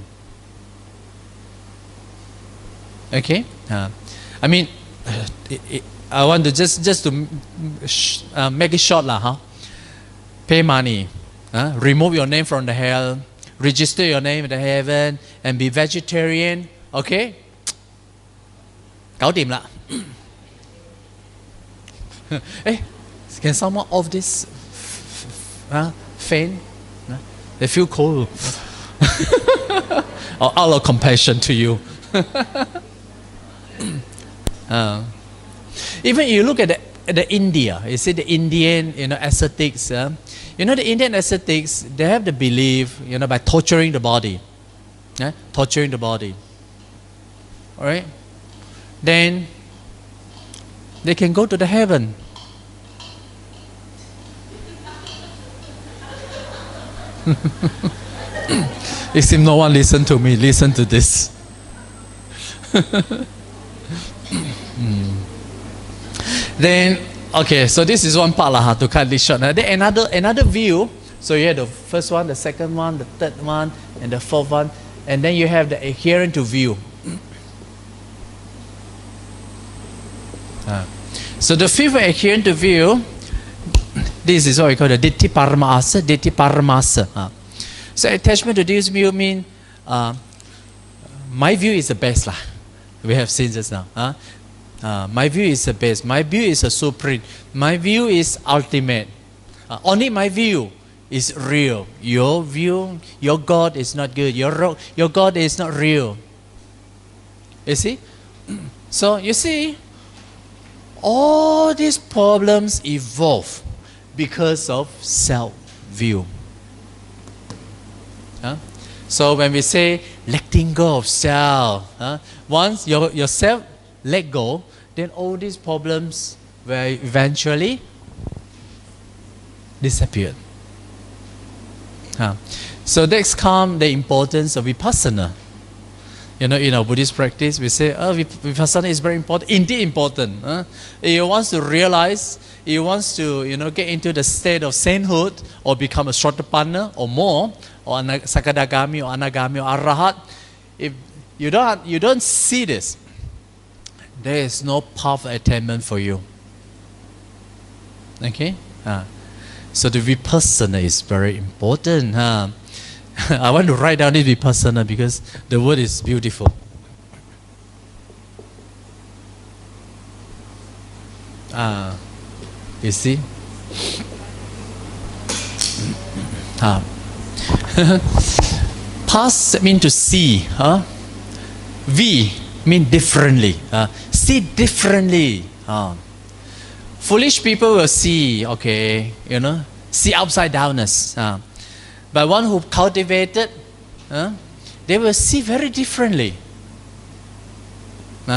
Okay? Uh, I mean, it, it, I want to just, just to uh, make it short, lah, huh? Pay money, uh, remove your name from the hell, register your name in the heaven, and be vegetarian. Okay?搞掂啦. Hey, can someone off this uh, fan? Uh, they feel cold. Or out of compassion to you. uh, even you look at the, at the India, you see the Indian, you know, ascetics. Uh, you know, the Indian ascetics, they have the belief, you know, by torturing the body, uh, torturing the body. All right, then they can go to the heaven. It seems no one listen to me. Listen to this. mm. Then, okay, so this is one part lah, to cut this short. Now, then another another view. So you have the first one, the second one, the third one, and the fourth one, and then you have the adherent to view. uh. So the fifth adherent to view. This is what we call the Ditti Paramasa, Ditti Paramasa. Uh. So attachment to this view means uh, my view is the best lah. We have seen this now. Uh. Uh, my view is the best. My view is a supreme. My view is ultimate. Uh, only my view is real. Your view, your God is not good. Your, your God is not real. You see? So you see, all these problems evolve because of self-view. Huh? So when we say letting go of self, huh? Once your, yourself let go, then all these problems will eventually disappear. Huh? So next comes the importance of vipassana. You know, in our Buddhist practice, we say, oh, vipassana is very important. Indeed important. Huh? It wants to realize, it wants to, you know, get into the state of sainthood or become a Sotapanna or more, or Sakadagami or Anagami or Arahat. If you don't, you don't see this, there is no path of attainment for you. Okay? Uh, so the vipassana is very important. Huh? I want to write down this vipassana because the word is beautiful. Ah, you see? Ah. Pass means to see. Huh? V means differently. Uh, see differently. Uh. Foolish people will see, okay, you know, see upside downness. Uh. But one who cultivated, uh, they will see very differently. Uh.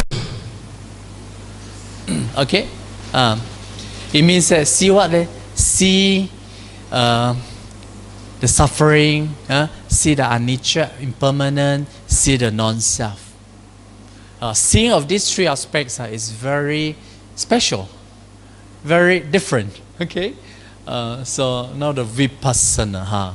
Okay? Um, it means that see what? They see uh, the suffering, uh, see the anicca, impermanent, see the non-self. Uh, seeing of these three aspects uh, is very special, very different. Okay? Uh, so now the vipassana. Huh?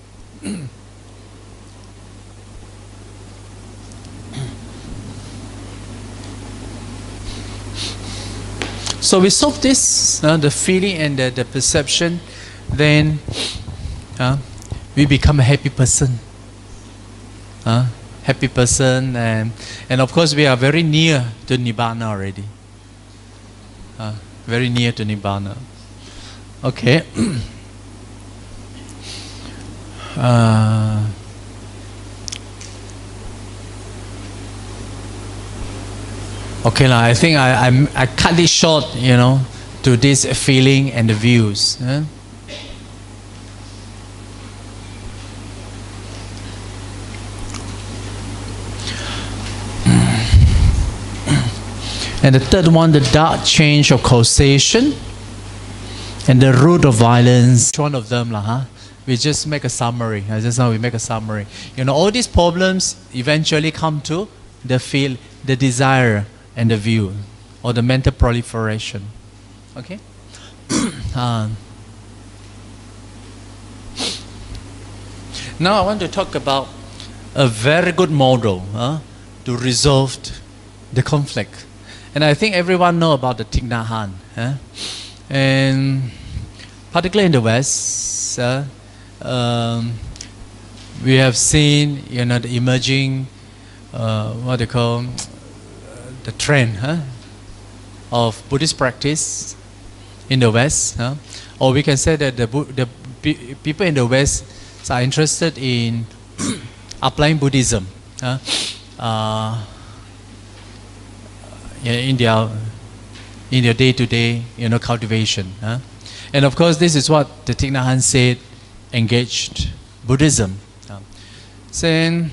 So we solve this, uh, the feeling and the, the perception, then uh, we become a happy person. Uh, happy person, and, and of course we are very near to Nibbana already. uh, very near to Nibbana. Okay. uh, okay, I think I, I, I cut it short, you know, to this feeling and the views. Eh? And the third one, the dark change of causation and the root of violence. Each one of them, lah, huh? We just make a summary. Just now we make a summary. You know, all these problems eventually come to the feel, the desire and the view, or the mental proliferation. Okay? um, now I want to talk about a very good model huh, to resolve the conflict. And I think everyone know about the Thich Nhat Hanh. Huh? And particularly in the West, uh, um, we have seen, you know, the emerging, uh, what they call, uh, the trend huh, of Buddhist practice in the West. Huh? Or we can say that the, the people in the West are interested in applying Buddhism. Huh? Uh, in their in their day-to-day, you know, cultivation, huh? And of course, this is what the Thich Nhat Hanh said: engaged Buddhism. Uh, saying,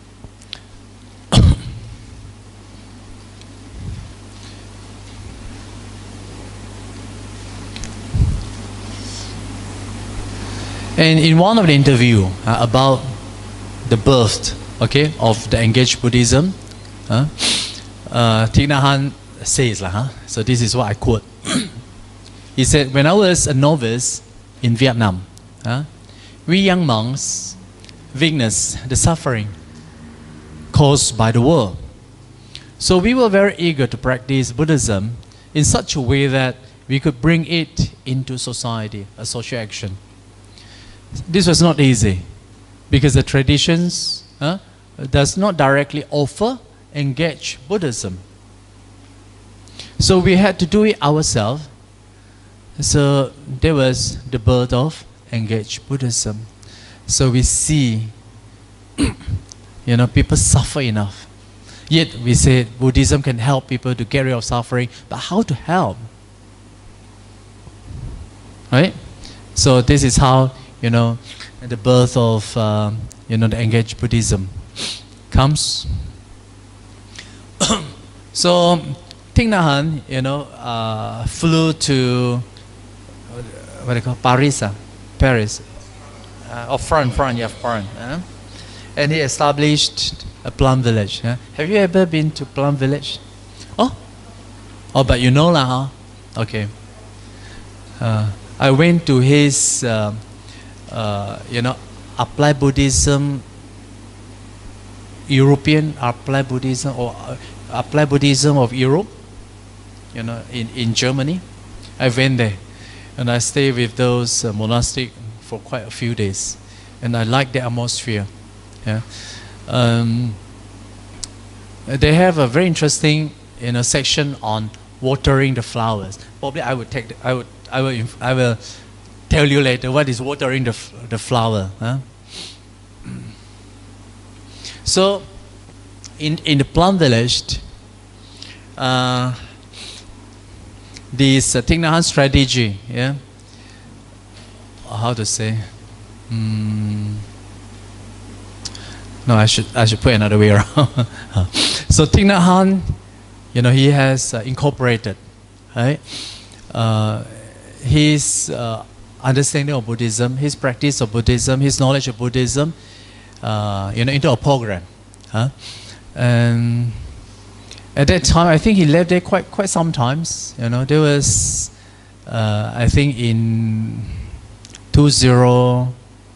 and in one of the interview uh, about the birth, okay, of the engaged Buddhism. Uh, Uh, Thich Nhat Hanh says, huh? So this is what I quote. He said, when I was a novice in Vietnam, huh, we young monks witnessed the suffering caused by the war. So we were very eager to practice Buddhism in such a way that we could bring it into society, a social action. This was not easy because the traditions huh, does not directly offer engage Buddhism. So we had to do it ourselves. So there was the birth of engaged Buddhism. So we see, you know, people suffer enough. Yet we say Buddhism can help people to get rid of suffering, but how to help? Right? So this is how, you know, the birth of, um, you know, the engaged Buddhism comes. So Thich Nhat Hanh, you know, uh, flew to what do you call Paris, uh, Paris, uh, or France, France, yeah, France, uh, and he established a plum village. Uh. Have you ever been to Plum Village? Oh, oh, but you know lah, huh? Okay. Uh, I went to his, uh, uh, you know, Applied Buddhism. European Applied Buddhism or uh, Applied Buddhism of Europe, you know, in, in Germany. I went there and I stayed with those uh, monastics for quite a few days, and I like the atmosphere. Yeah, um, they have a very interesting, you know, section on watering the flowers. Probably I would take, the, I would, I will, I will tell you later what is watering the the flower. Huh? So, in in the Plum Village, uh, this uh, Thich Nhat Hanh strategy, yeah, how to say? Mm, no, I should I should put another way around. So Thich Nhat Hanh, you know, he has uh, incorporated, right, uh, his uh, understanding of Buddhism, his practice of Buddhism, his knowledge of Buddhism. Uh, you know, into a program, huh? And at that time, I think he lived there quite quite sometimes. You know, there was, uh, I think in two zero,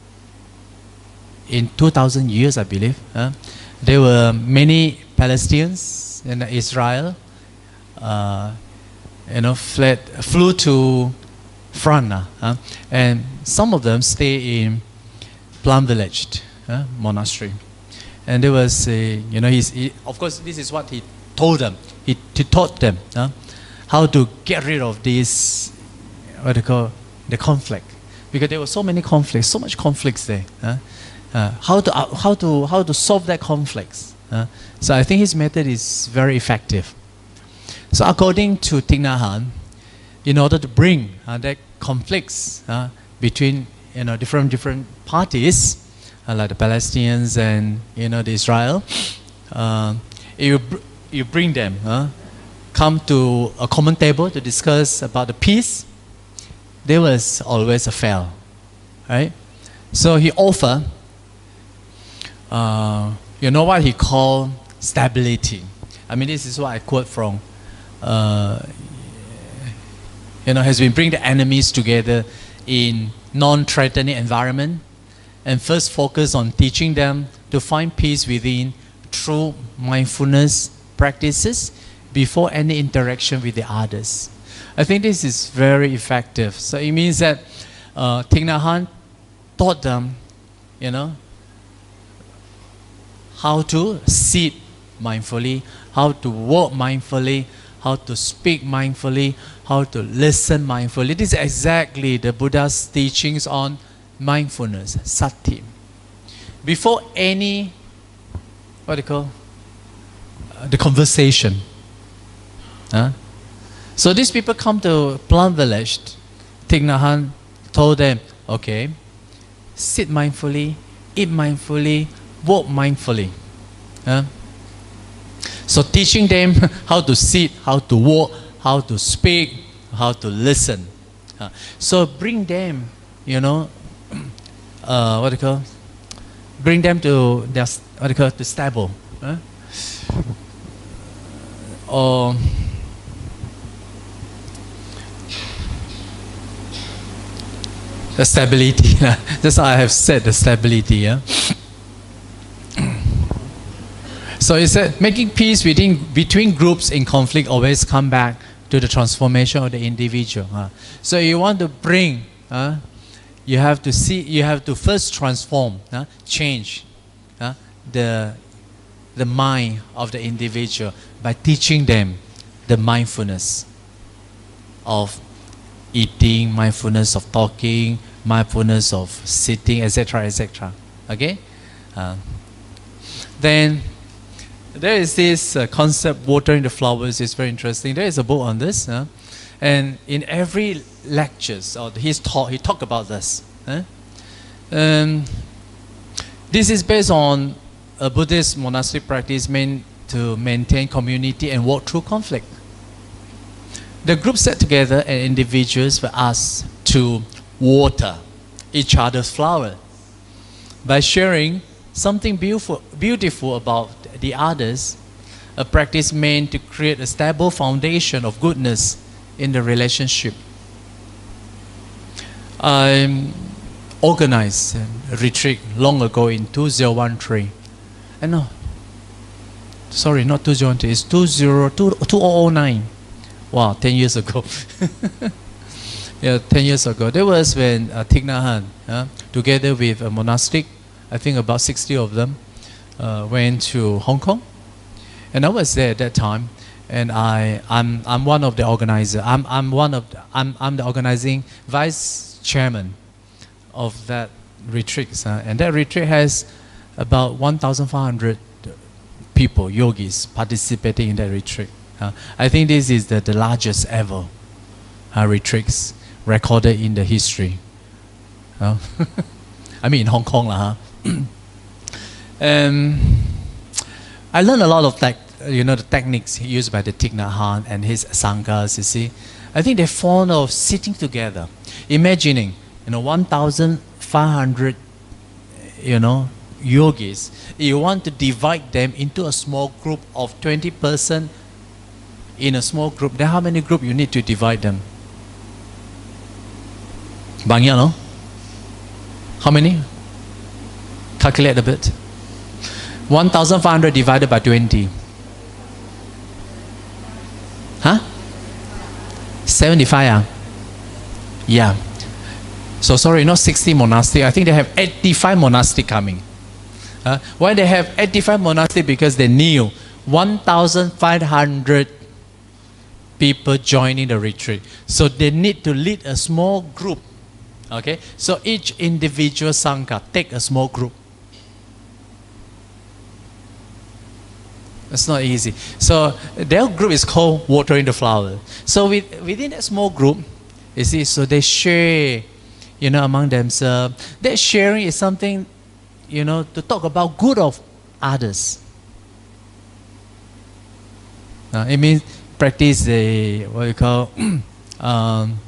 in two thousand years, I believe, huh? There were many Palestinians in Israel, uh, you know, fled, flew to France, huh? And some of them stay in Plum Village. Uh, monastery, and there was a, you know, he's, he, of course this is what he told them, he, he taught them, uh, how to get rid of this, what do you call, the conflict. Because there were so many conflicts, so much conflicts there. Huh? Uh, how, to, uh, how, to, how to solve that conflicts. Uh, so I think his method is very effective. So according to Thich Nhat Hanh, in order to bring uh, that conflicts uh, between you know different different parties, uh, like the Palestinians and you know the Israel, uh, you br you bring them uh, come to a common table to discuss about the peace. There was always a fail, right? So he offered, uh, you know what he called stability. I mean, this is what I quote from. Uh, you know, has been bring the enemies together in non-threatening environment, and first focus on teaching them to find peace within through mindfulness practices before any interaction with the others. I think this is very effective. So it means that uh, Thich Nhat Hanh taught them, you know, how to sit mindfully, how to walk mindfully, how to speak mindfully, how to listen mindfully. This is exactly the Buddha's teachings on mindfulness, sati. Before any, what do you call, uh, the conversation. Huh? So these people come to Plum Village. Thich Nhat Hanh told them, okay, sit mindfully, eat mindfully, walk mindfully. Huh? So teaching them how to sit, how to walk, how to speak, how to listen. Uh, so bring them, you know, uh, what do you call? Bring them to their, what do you call, to stable. Huh? Or the stability. That's how I have said, the stability. Yeah? So he said, making peace within, between groups in conflict always come back to the transformation of the individual. Uh. So you want to bring, uh, you have to see, you have to first transform, uh, change uh, the, the mind of the individual by teaching them the mindfulness of eating, mindfulness of talking, mindfulness of sitting, et cetera, et cetera. Okay? Uh, then there is this uh, concept, watering the flowers, is very interesting. There is a book on this. Huh? And in every lectures, or his talk, he talked about this. Huh? Um, this is based on a Buddhist monastic practice meant to maintain community and walk through conflict. The group set together and individuals were asked to water each other's flower by sharing something beautiful, beautiful about the others, a practice meant to create a stable foundation of goodness in the relationship. I organized a retreat long ago in two thousand thirteen. And no, sorry, not two thousand thirteen, it's two thousand nine. Wow, ten years ago. Yeah, ten years ago. That was when uh, Thich Nhat Hanh, uh, together with a monastic, I think about sixty of them, uh, went to Hong Kong. And I was there at that time. And I, I'm, I'm one of the organizers. I'm, I'm one of the, I'm, I'm the organizing vice chairman of that retreat. Uh, and that retreat has about one thousand five hundred people, yogis, participating in that retreat. Uh, I think this is the, the largest ever uh, retreats recorded in the history. Uh, I mean in Hong Kong. Uh, huh? um, I learned a lot of tech, you know, the techniques used by the Thich Nhat Hanh and his sanghas, you see. I think they're fond of sitting together, imagining, you know, one thousand five hundred, you know, yogis. You want to divide them into a small group of twenty person in a small group. Then how many groups you need to divide them? Banyak, no? How many? Calculate a bit. one thousand five hundred divided by twenty. Huh? seventy-five, ah? Yeah. So sorry, not sixty monastic. I think they have eighty-five monastic coming. Uh, why they have eighty-five monastic? Because they knew one thousand five hundred people joining the retreat. So they need to lead a small group. Okay, so each individual Sangha take a small group. It's not easy. So their group is called Watering the Flower. So with, within that small group, you see, so they share, you know, among themselves. That sharing is something, you know, to talk about good of others. Uh, it means practice the, what you call, um,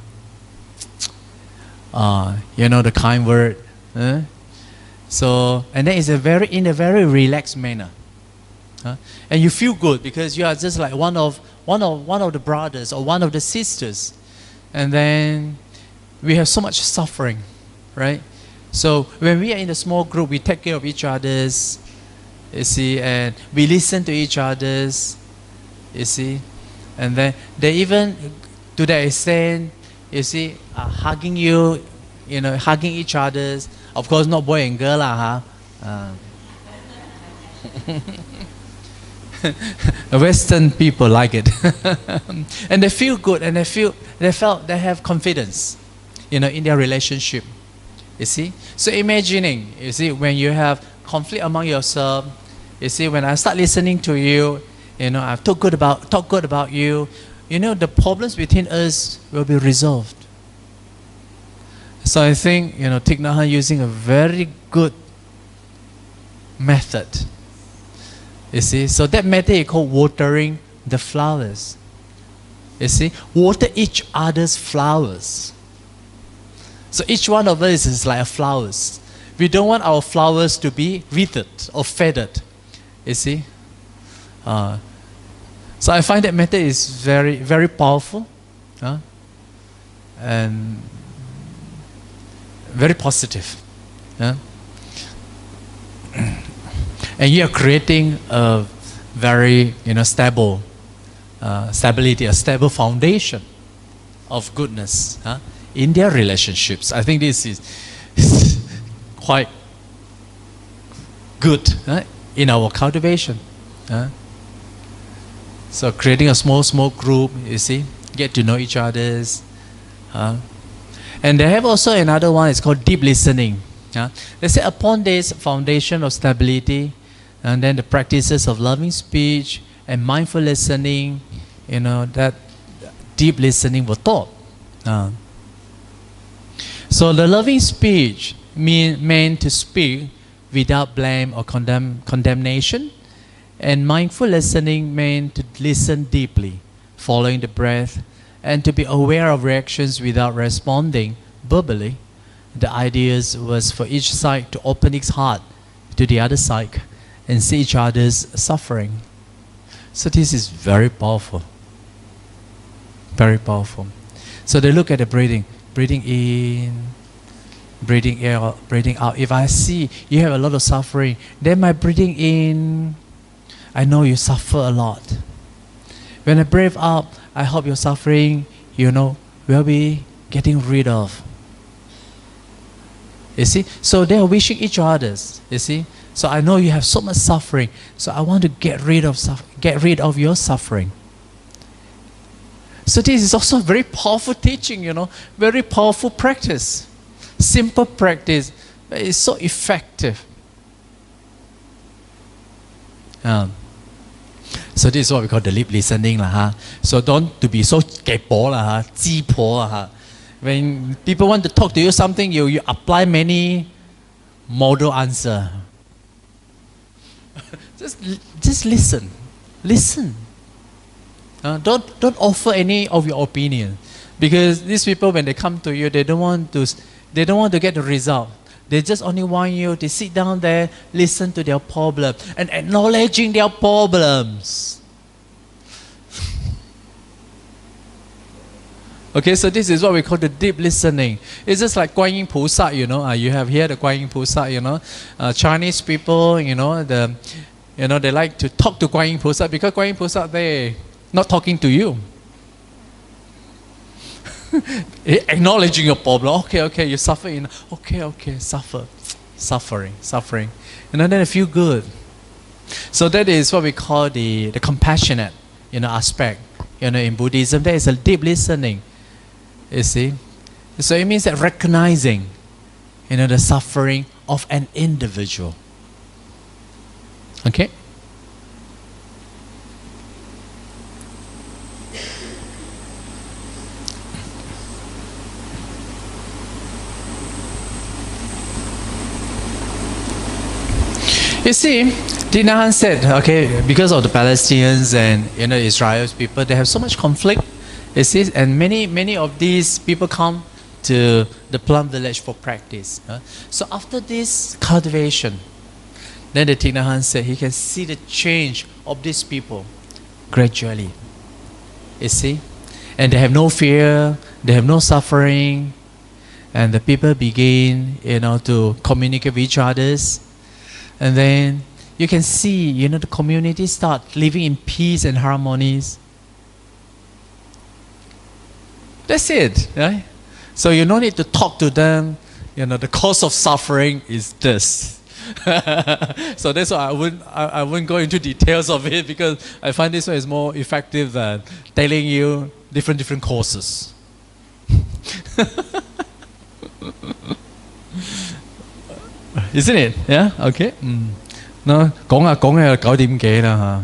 uh, you know, the kind word. Uh? So, and then it's a very, in a very relaxed manner. Uh? And you feel good because you are just like one of, one of, one of the brothers or one of the sisters. And then we have so much suffering, right? So when we are in a small group, we take care of each other's, you see, and we listen to each other's, you see, and then they even, to that extent, you see, uh, hugging you, you know, hugging each other's. Of course, not boy and girl, lah, huh? Uh. Western people like it. And they feel good, and they feel, they felt they have confidence, you know, in their relationship. You see? So imagining, you see, when you have conflict among yourself, you see, when I start listening to you, you know, I've talked good about, talk good about you, you know, the problems between us will be resolved. So I think, you know, Thich Nhat Hanh using a very good method. You see, so that method is called watering the flowers. You see, water each other's flowers. So each one of us is like a flowers. We don't want our flowers to be withered or feathered. You see, uh, so I find that method is very, very powerful, uh, and very positive. Uh. And you are creating a very, you know, stable uh, stability, a stable foundation of goodness huh, in their relationships. I think this is quite good huh, in our cultivation. Huh? So creating a small, small group, you see, get to know each other's. Huh? And they have also another one, it's called deep listening. Huh? They say upon this foundation of stability, and then the practices of loving speech and mindful listening, you know, that deep listening was taught. Uh, so the loving speech mean, meant to speak without blame or condemn, condemnation. And mindful listening meant to listen deeply, following the breath, and to be aware of reactions without responding verbally. The ideas was for each side to open its heart to the other side and see each other's suffering. So this is very powerful. Very powerful. So they look at the breathing. Breathing in, breathing out, breathing out. If I see you have a lot of suffering, then my breathing in, I know you suffer a lot. When I breathe out, I hope your suffering, you know, will be getting rid of. You see? So they are wishing each other's, you see? So I know you have so much suffering. So I want to get rid of get rid of your suffering. So this is also very powerful teaching, you know, very powerful practice. Simple practice, but it's so effective. Um, so this is what we call the deep listening. Lah, huh? So don't to be so kaypo, lah, huh? Jipo, lah, huh? When people want to talk to you something, you, you apply many model answer. Just, just listen, listen. Uh, don't, don't offer any of your opinion, because these people, when they come to you, they don't want to, they don't want to get the result. They just only want you to sit down there, listen to their problem, and acknowledging their problems. Okay, so this is what we call the deep listening. It's just like Guan Yin Pusa, you know. Uh, you have here the Guan Yin Pusa, you know. Uh, Chinese people, you know, the, you know, they like to talk to Guan Yin Pusa because Guan Yin Pusa, they not talking to you. Acknowledging your problem. Okay, okay, you suffer. You know. Okay, okay, suffer, suffering, suffering, and then I feel good. So that is what we call the the compassionate, you know, aspect you know, in Buddhism, there is a deep listening. You see? So it means that recognizing, you know, the suffering of an individual. Okay? You see, Dinahan said, okay, because of the Palestinians and, you know, Israel's people, they have so much conflict. You see, and many, many of these people come to the Plum Village for practice. Uh, so after this cultivation, then the Thich Nhat Hanh said he can see the change of these people gradually. You see, and they have no fear, they have no suffering, and the people begin, you know, to communicate with each others. And then you can see, you know, the community start living in peace and harmonies. That's it, right? So you don't need to talk to them. You know, the cause of suffering is this. So that's why I wouldn't, I, I wouldn't go into details of it, because I find this one is more effective than telling you different different causes. Isn't it? Yeah. Okay. Mm. No, 講下講下九點幾啦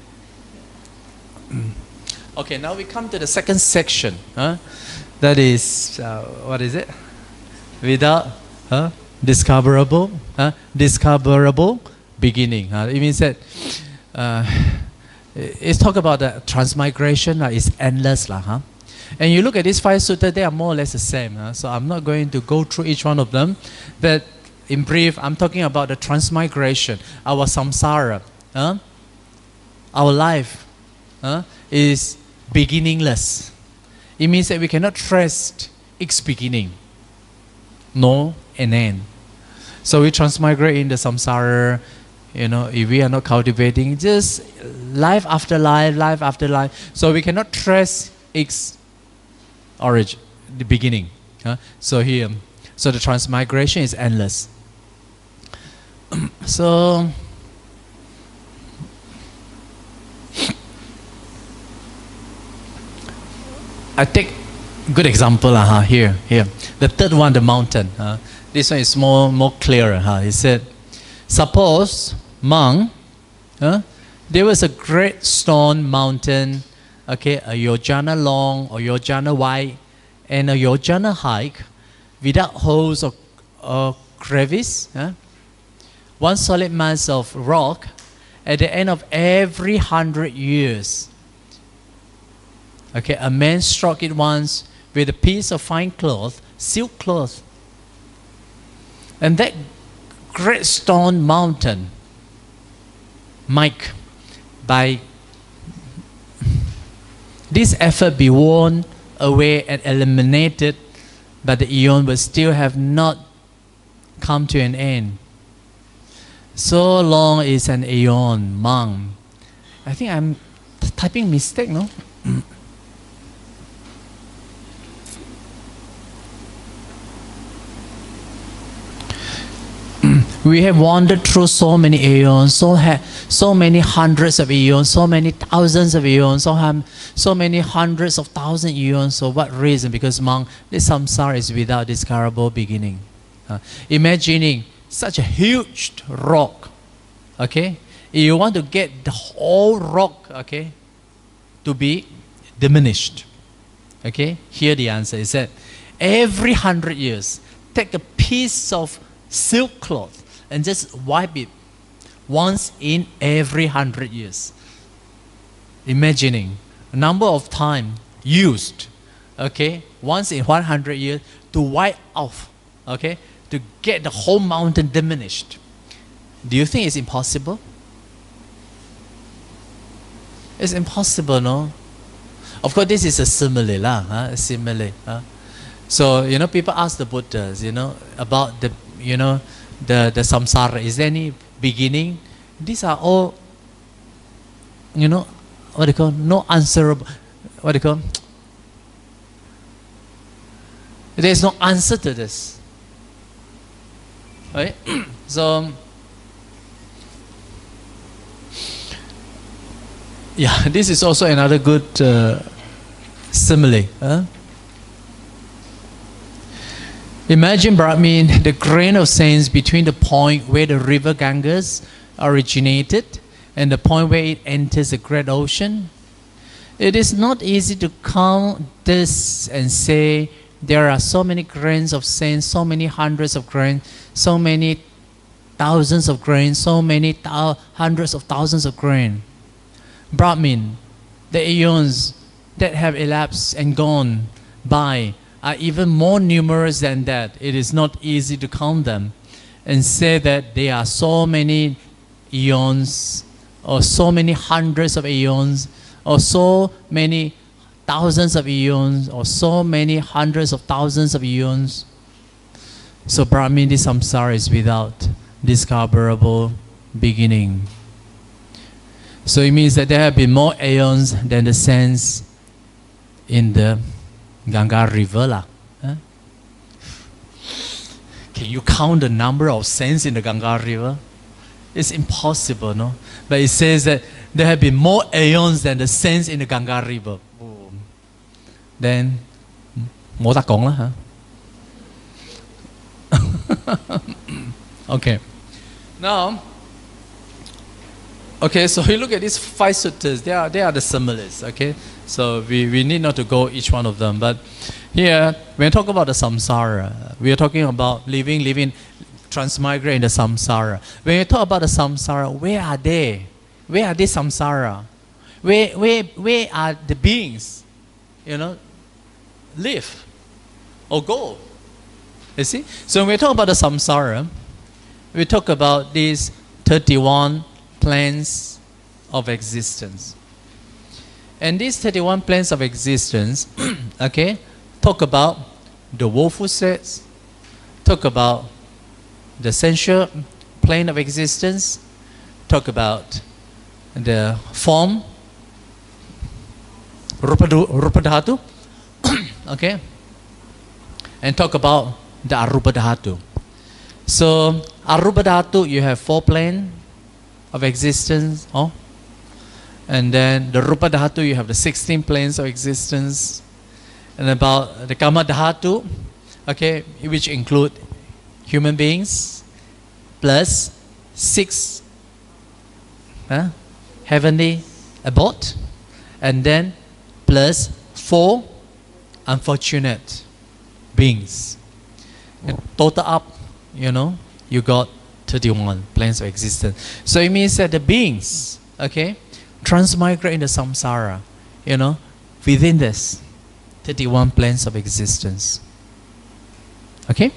嚇。Okay, now we come to the second section. Huh? That is, uh, what is it? Without, huh? Discoverable, huh? Discoverable beginning. Huh? It means that uh, it's talk about the transmigration. Uh, it's endless, lah, huh? And you look at these five suttas, they are more or less the same. Huh? So I'm not going to go through each one of them, but in brief, I'm talking about the transmigration, our samsara, huh? Our life, huh? Is beginningless. It means that we cannot trace its beginning, no an end. So we transmigrate in the samsara, you know, if we are not cultivating, just life after life, life after life. So we cannot trace its origin, the beginning. Huh? So here, so the transmigration is endless. So I take good example uh, huh, here, here. The third one, the mountain. Uh, this one is more, more clearer. Huh? He said, suppose, monk, uh, there was a great stone mountain, okay, a yojana long or yojana wide, and a yojana high, without holes or, or crevice. Huh? One solid mass of rock at the end of every hundred years. Okay, a man struck it once with a piece of fine cloth, silk cloth. And that great stone mountain might, by this effort, be worn away and eliminated, but the eon will still have not come to an end. So long is an aeon, monk. I think I'm typing mistake, no? We have wandered through so many aeons, so, ha so many hundreds of aeons, so many thousands of aeons, so, so many hundreds of thousand aeons. So what reason? Because monk, this samsara is without discoverable beginning. Uh, imagining such a huge rock, okay? If you want to get the whole rock, okay, to be diminished, okay? Here the answer is that every hundred years, take a piece of silk cloth and just wipe it once in every hundred years. Imagining a number of time used, okay, once in one hundred years to wipe off, okay, to get the whole mountain diminished. Do you think it's impossible? It's impossible, no? Of course, this is a simile, lah, huh? A simile. Huh? So, you know, people ask the Buddhas, you know, about the, you know, the, the samsara. Is there any beginning? These are all, you know, what do you call, no answerable, what do you call? There's no answer to this. Right? So Yeah, this is also another good uh, simile. Huh? Imagine, Brahmin, the grain of sand between the point where the river Ganges originated and the point where it enters the great ocean. It is not easy to count this and say there are so many grains of sand, so many hundreds of grains, so many thousands of grains, so many thou hundreds of thousands of grains. Brahmin, the aeons that have elapsed and gone by are even more numerous than that. It is not easy to count them and say that there are so many eons or so many hundreds of eons or so many thousands of eons or so many hundreds of thousands of eons. So Brahmin, this samsara is without discoverable beginning. So it means that there have been more aeons than the sands in the Ganga River. La. Huh? Can you count the number of sands in the Ganga River? It's impossible, no? But it says that there have been more aeons than the sands in the Ganga River. Oh. Then, mo ta kong la, huh? Okay. Now, okay, so we look at these five suttas. They are, they are the similes, okay? So we, we need not to go each one of them. But here, when we talk about the samsara, we are talking about living, living, transmigrate in the samsara. When we talk about the samsara, where are they? Where are they samsara? Where, where, where are the beings, you know, live or go? You see? So when we talk about the samsara, we talk about these thirty-one planes of existence. And these thirty-one planes of existence, okay, talk about the woeful states, talk about the sensual plane of existence, talk about the form, rupa dhatu, okay, and talk about the arupa dhatu. So arupa dhatu, you have four planes of existence, oh, and then the rupa dhatu, you have the sixteen planes of existence, and about the kama dhatu, okay, which include human beings plus six huh, heavenly abode, and then plus four unfortunate beings. And total up, you know, you got thirty-one planes of existence. So it means that the beings, okay, transmigrate in the samsara, you know, within this thirty-one planes of existence. Okay?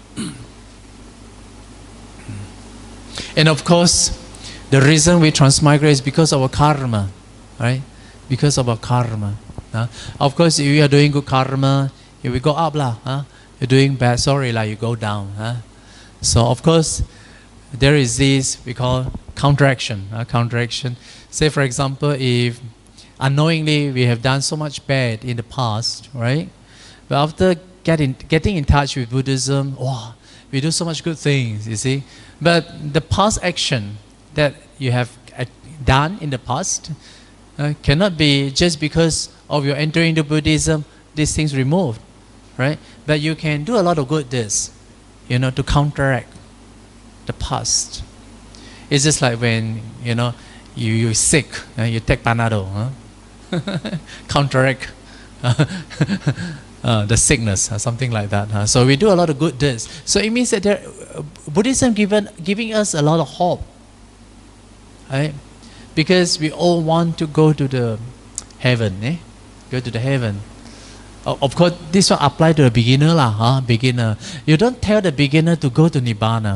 And of course, the reason we transmigrate is because of our karma, right? Because of our karma. Huh? Of course, if you are doing good karma, you will go up lah. Huh? You're doing bad, sorry lah, you go down. Huh? So of course, there is this we call counteraction. Uh, counteraction. Say for example, if unknowingly we have done so much bad in the past, right? But after getting getting in touch with Buddhism, wow, we do so much good things. You see, but the past action that you have done in the past uh, cannot be just because of your entering into Buddhism. These things removed, right? But you can do a lot of good deeds, you know, to counteract the past. It's just like when, you know, you, you're sick, uh, you take Panadol, huh? counteract uh, uh, the sickness, or something like that. Huh? So we do a lot of good deeds. So it means that there, uh, Buddhism given, giving us a lot of hope, right? Because we all want to go to the heaven, eh? Go to the heaven. Of course, this one apply to the beginner lah, huh? Beginner. You don't tell the beginner to go to Nibbana.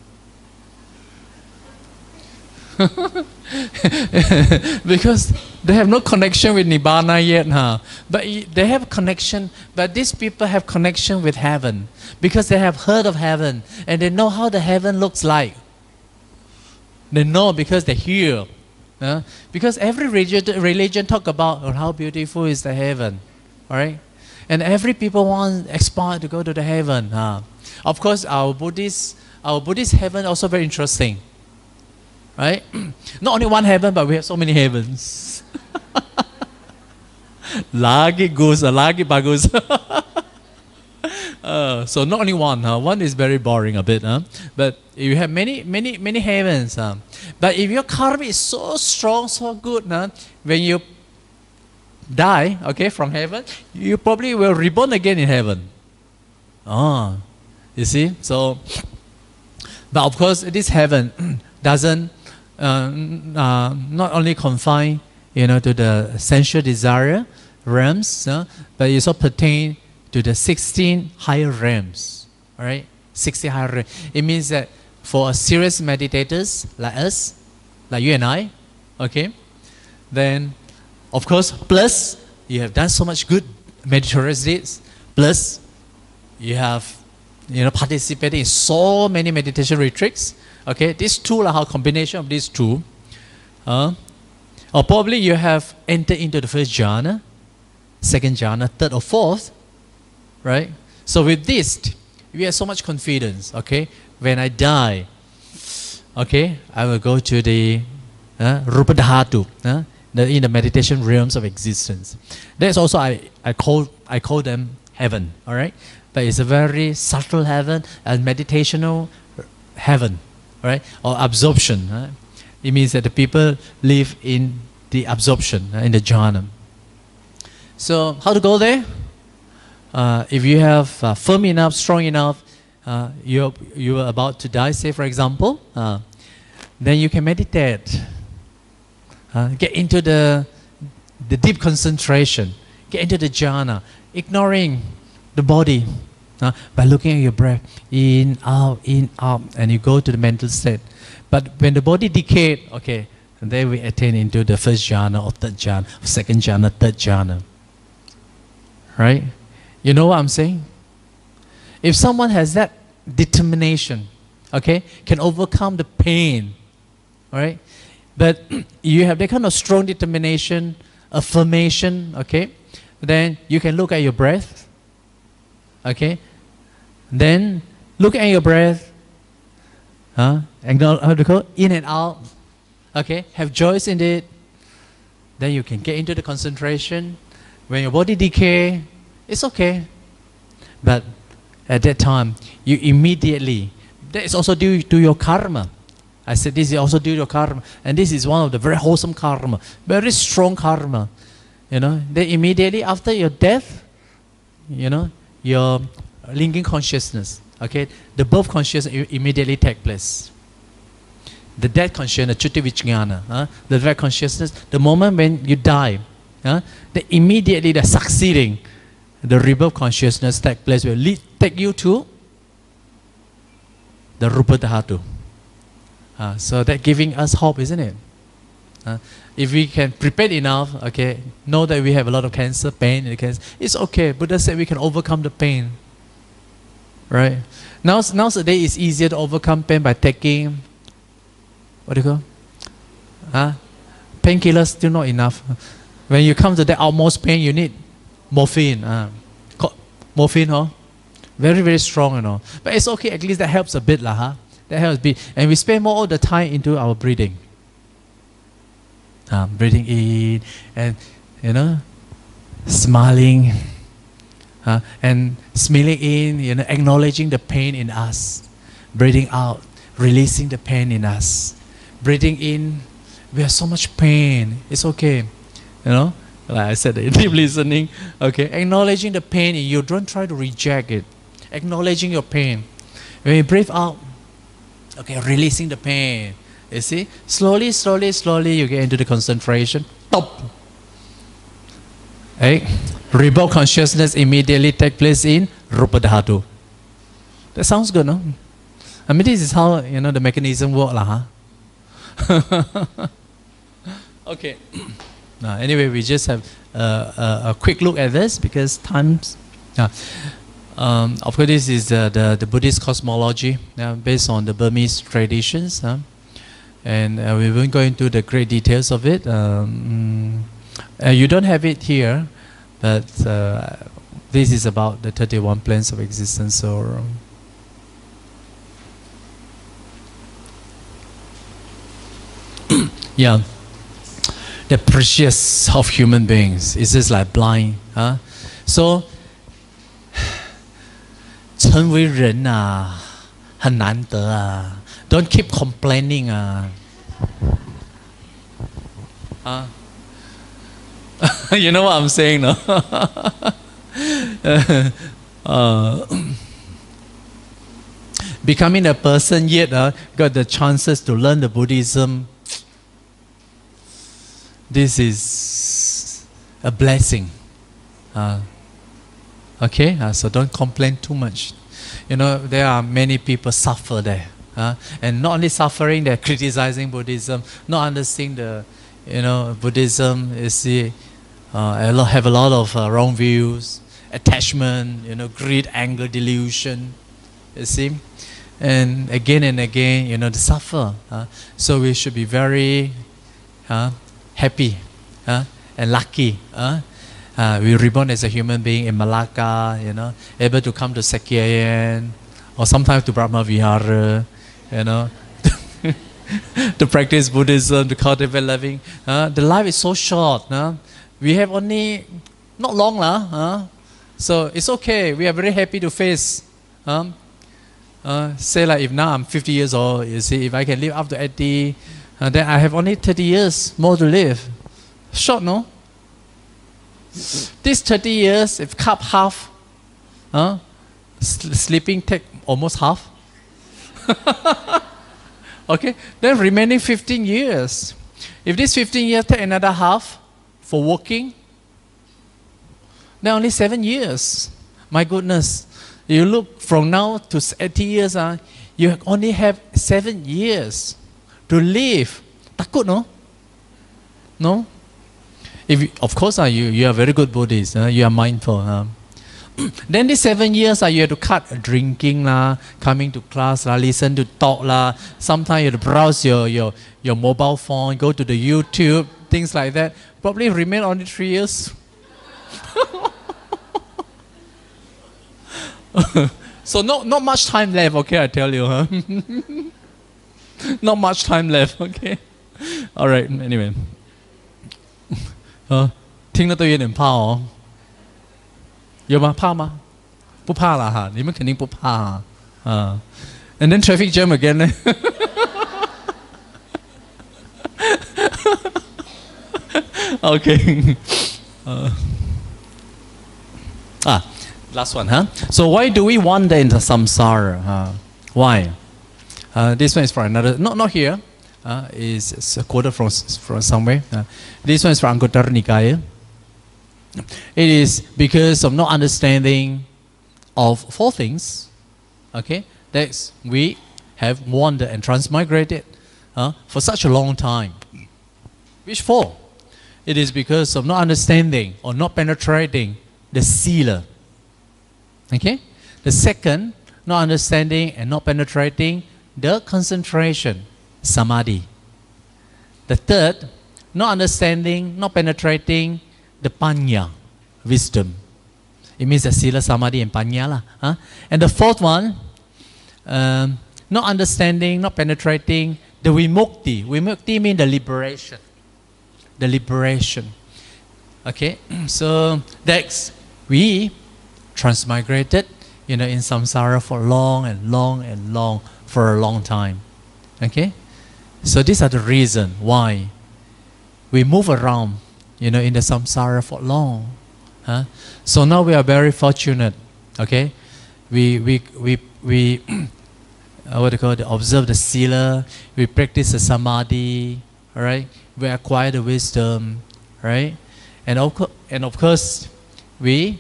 Because they have no connection with Nibbana yet, huh? But they have connection, but these people have connection with heaven because they have heard of heaven and they know how the heaven looks like. They know because they hear. Huh? Because every religion, religion talk about oh, how beautiful is the heaven, all right? And every people want aspire to go to the heaven. Huh? Of course, our Buddhist, our Buddhist heaven also very interesting, right? Not only one heaven, but we have so many heavens. Lagi goose, lagi bagus. Uh, so not only one, huh? One is very boring a bit, huh? But you have many, many, many heavens. Huh? But if your karma is so strong, so good, huh? When you die, okay, from heaven, you probably will reborn again in heaven. Ah, you see? So, but of course, this heaven doesn't uh, uh, not only confine, you know, to the sensual desire realms, uh, but it also pertain to the sixteen higher realms. All right, sixteen higher realms. It means that for serious meditators like us, like you and I, okay, then of course, plus you have done so much good meritorious deeds, plus you have, you know, participated in so many meditation retreats. Okay, these two are how combination of these two. Uh, or probably you have entered into the first jhana, second jhana, third or fourth, right? So with this, we have so much confidence. Okay, when I die, okay, I will go to the uh, Rupa Dhatu, uh, the, in the meditation realms of existence. That's also I I call I call them heaven. All right, but it's a very subtle heaven, a meditational heaven, right? Or absorption. Right? It means that the people live in the absorption, uh, in the jhana. So how to go there? Uh, if you have uh, firm enough, strong enough, uh, you're, you're about to die, say for example, uh, then you can meditate. Uh, get into the, the deep concentration. Get into the jhana, ignoring the body. Uh, by looking at your breath, in, out, in, out, and you go to the mental state. But when the body decayed, okay, then we attain into the first jhana or third jhana, second jhana, third jhana. Right? You know what I'm saying? If someone has that determination, okay, can overcome the pain, right? But you have that kind of strong determination, affirmation, okay, then you can look at your breath, okay, then look at your breath, huh? And go, how to go in and out, okay, have joys in it, then you can get into the concentration. When your body decay, it's okay. But at that time, you immediately, that is also due to your karma. I said this is also due to your karma. And this is one of the very wholesome karma, very strong karma. You know, then immediately after your death, you know, your linking consciousness, okay, the birth consciousness immediately take place. The death consciousness, Chuti Vijnana, huh? The death consciousness, the moment when you die, huh? Then immediately the succeeding, the rebirth consciousness take place will lead, take you to the Rupa Dhatu. Uh, so that giving us hope, isn't it? Uh, if we can prepare enough, okay, know that we have a lot of cancer, pain in the cancer, it's okay. Buddha said we can overcome the pain. Right? Now, nowadays it's easier to overcome pain by taking, what do you call? Uh, painkillers still not enough. When you come to the utmost pain, you need morphine. Uh, morphine, huh? Very, very strong, you know. But it's okay, at least that helps a bit, lah, huh? That helps a bit. And we spend more of the time into our breathing. Um, breathing in and, you know, smiling. Uh, and smiling in, you know, acknowledging the pain in us. Breathing out, releasing the pain in us. Breathing in, we have so much pain. It's okay. You know, like I said, deep listening. Okay, acknowledging the pain in you. Don't try to reject it. Acknowledging your pain. When you breathe out, okay, releasing the pain. You see, slowly, slowly, slowly, you get into the concentration. Stop. Hey, rebirth consciousness immediately take place in Rupa Dhatu. That sounds good, no? I mean, this is how, you know, the mechanism works, lah, huh? Okay. Now, anyway, we just have uh, a, a quick look at this because times. Uh, um, of course, this is uh, the the Buddhist cosmology uh, based on the Burmese traditions, uh, and uh, we won't go into the great details of it. Um, uh, you don't have it here, but uh, this is about the thirty-one planes of existence. So. Um, Yeah. the precious of human beings. It's just like blind. Huh? So, 成为人啊，很难得啊。Don't keep complaining 啊。啊 You know what I'm saying, no? uh, becoming a person yet uh, got the chances to learn the Buddhism. This is a blessing. Uh, okay, uh, so don't complain too much. You know, there are many people suffer there. Uh, and not only suffering, they're criticizing Buddhism, not understanding the, you know, Buddhism is the, uh, a lot, have a lot of uh, wrong views, attachment, you know, greed, anger, delusion, you see. And again and again, you know, they suffer. Uh, so we should be very uh, happy uh, and lucky. Uh, uh, we were reborn as a human being in Malacca, you know, able to come to Sekyayan, or sometimes to Brahma Vihara, you know, to practice Buddhism, to cultivate loving. Uh, the life is so short. Uh, we have only, not long, lah. Uh, so it's okay. We are very happy to face. Um, Uh, say like if now I'm fifty years old, you see, if I can live up to eighty, uh, then I have only thirty years more to live. Short, no? These thirty years, if cut half, uh, sleeping take almost half. Okay, then remaining fifteen years. If this fifteen years take another half for working, then only seven years. My goodness. You look from now to eighty years, uh, you only have seven years to live. Takut, no? No? If you, of course, uh, you, you are very good Buddhist, uh, you are mindful. Uh. Then these seven years, uh, you have to cut drinking, la, coming to class, la, listen to talk. La. Sometimes you have to browse your, your, your mobile phone, go to the YouTube, things like that. Probably remain only three years. So not not much time left, okay, I tell you, huh? Not much time left, okay. All right, anyway. 呃，听了都有点怕哦。有吗？怕吗？不怕啦哈，你们肯定不怕啊。啊 And then traffic jam again 呢？Okay. 呃，啊。Last one, huh? So why do we wander into samsara? Uh, why? Uh, this one is for another, not not here. Uh, is it's a quote from from somewhere. Uh, this one is from Anguttara Nikaya. It is because of not understanding of four things. Okay, that we have wandered and transmigrated uh, for such a long time. Which four? It is because of not understanding or not penetrating the sila. Okay? The second, not understanding and not penetrating the concentration, samadhi. The third, not understanding, not penetrating the panya, wisdom. It means the sila, samadhi, and panya. Lah, huh? And the fourth one, um, not understanding, not penetrating the vimukti. Vimukti means the liberation. The liberation. Okay? So that's we transmigrated, you know, in samsara for long and long and long, for a long time. Okay? So these are the reasons why we move around, you know, in the samsara for long. Huh? So now we are very fortunate. Okay? We, we, we, we uh, what do you call it? Observe the sila, we practice the samadhi, all right? We acquire the wisdom, right? And of, and of course, we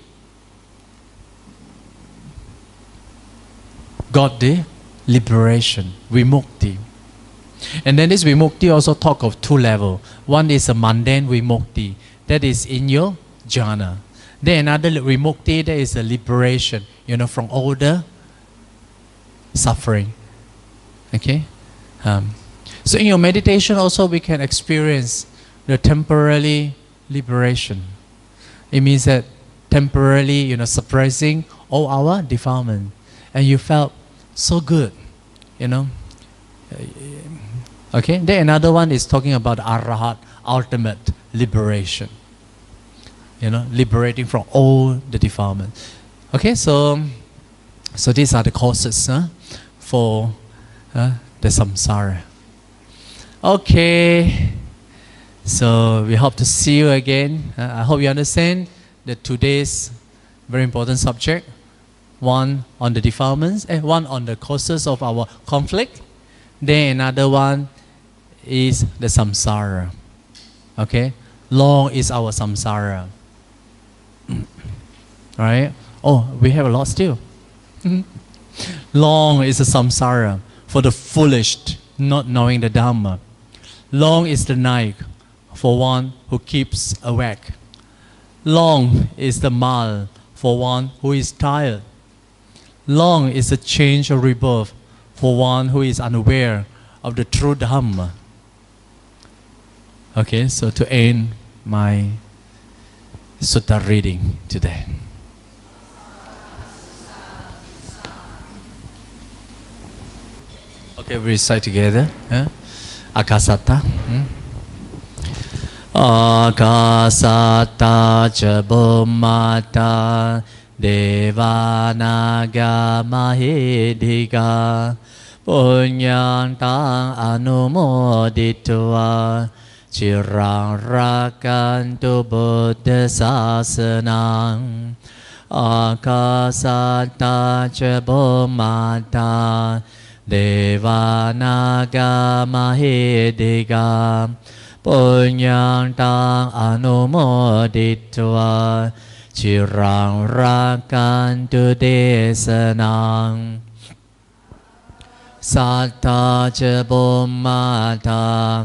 got the liberation, vimukti. And then this vimukti also talk of two levels. One is a mundane vimukti, that is in your jhana. Then another vimukti, that is a liberation, you know, from all the suffering. Okay? Um, so in your meditation also we can experience the temporary liberation. It means that temporarily, you know, suppressing all our defilement. And you felt so good, you know. Okay, then another one is talking about the arahat, ultimate liberation. You know, liberating from all the defilement. Okay, so so these are the causes huh, for uh, the samsara. Okay, so we hope to see you again. Uh, I hope you understand that today's very important subject, one on the defilements, and one on the causes of our conflict. Then another one is the samsara. Okay, long is our samsara. Right? Oh, we have a lot still. Long is the samsara for the foolish, not knowing the Dhamma. Long is the night for one who keeps awake. Long is the mal for one who is tired. Long is the change or rebirth for one who is unaware of the true Dhamma. Okay, so to end my sutta reading today. Okay, we recite together. Yeah? Akasata. Hmm? Akasata cha bummata devanaga mahidika punyantang anumoditva cirang rakantu buddha sasanang. Akasata cha bummata devanaga mahidika punyantang anumoditva cirang rakantu desanang. Satta ca bummata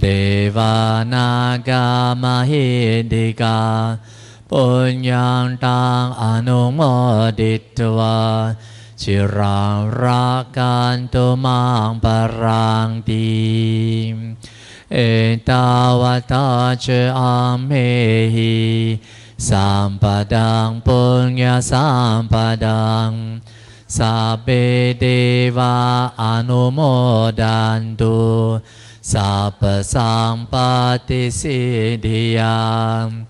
devanaga mahidika punyantang anumoditva cirang rakantu mang parangti. Etawata ca amhehi sampadang punya sampadang sabbe deva anumodantu sabba sampati siddhiyam.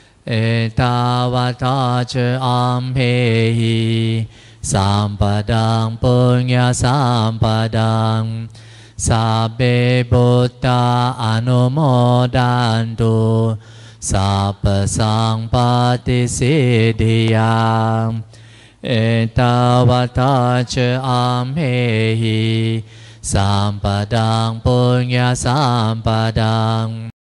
Etawata ca amhehi sampadang punya sampadang sabbe buddha anumodantu sabba sampati siddhiyam. Etawata ca amhehi sampadang punya sampadang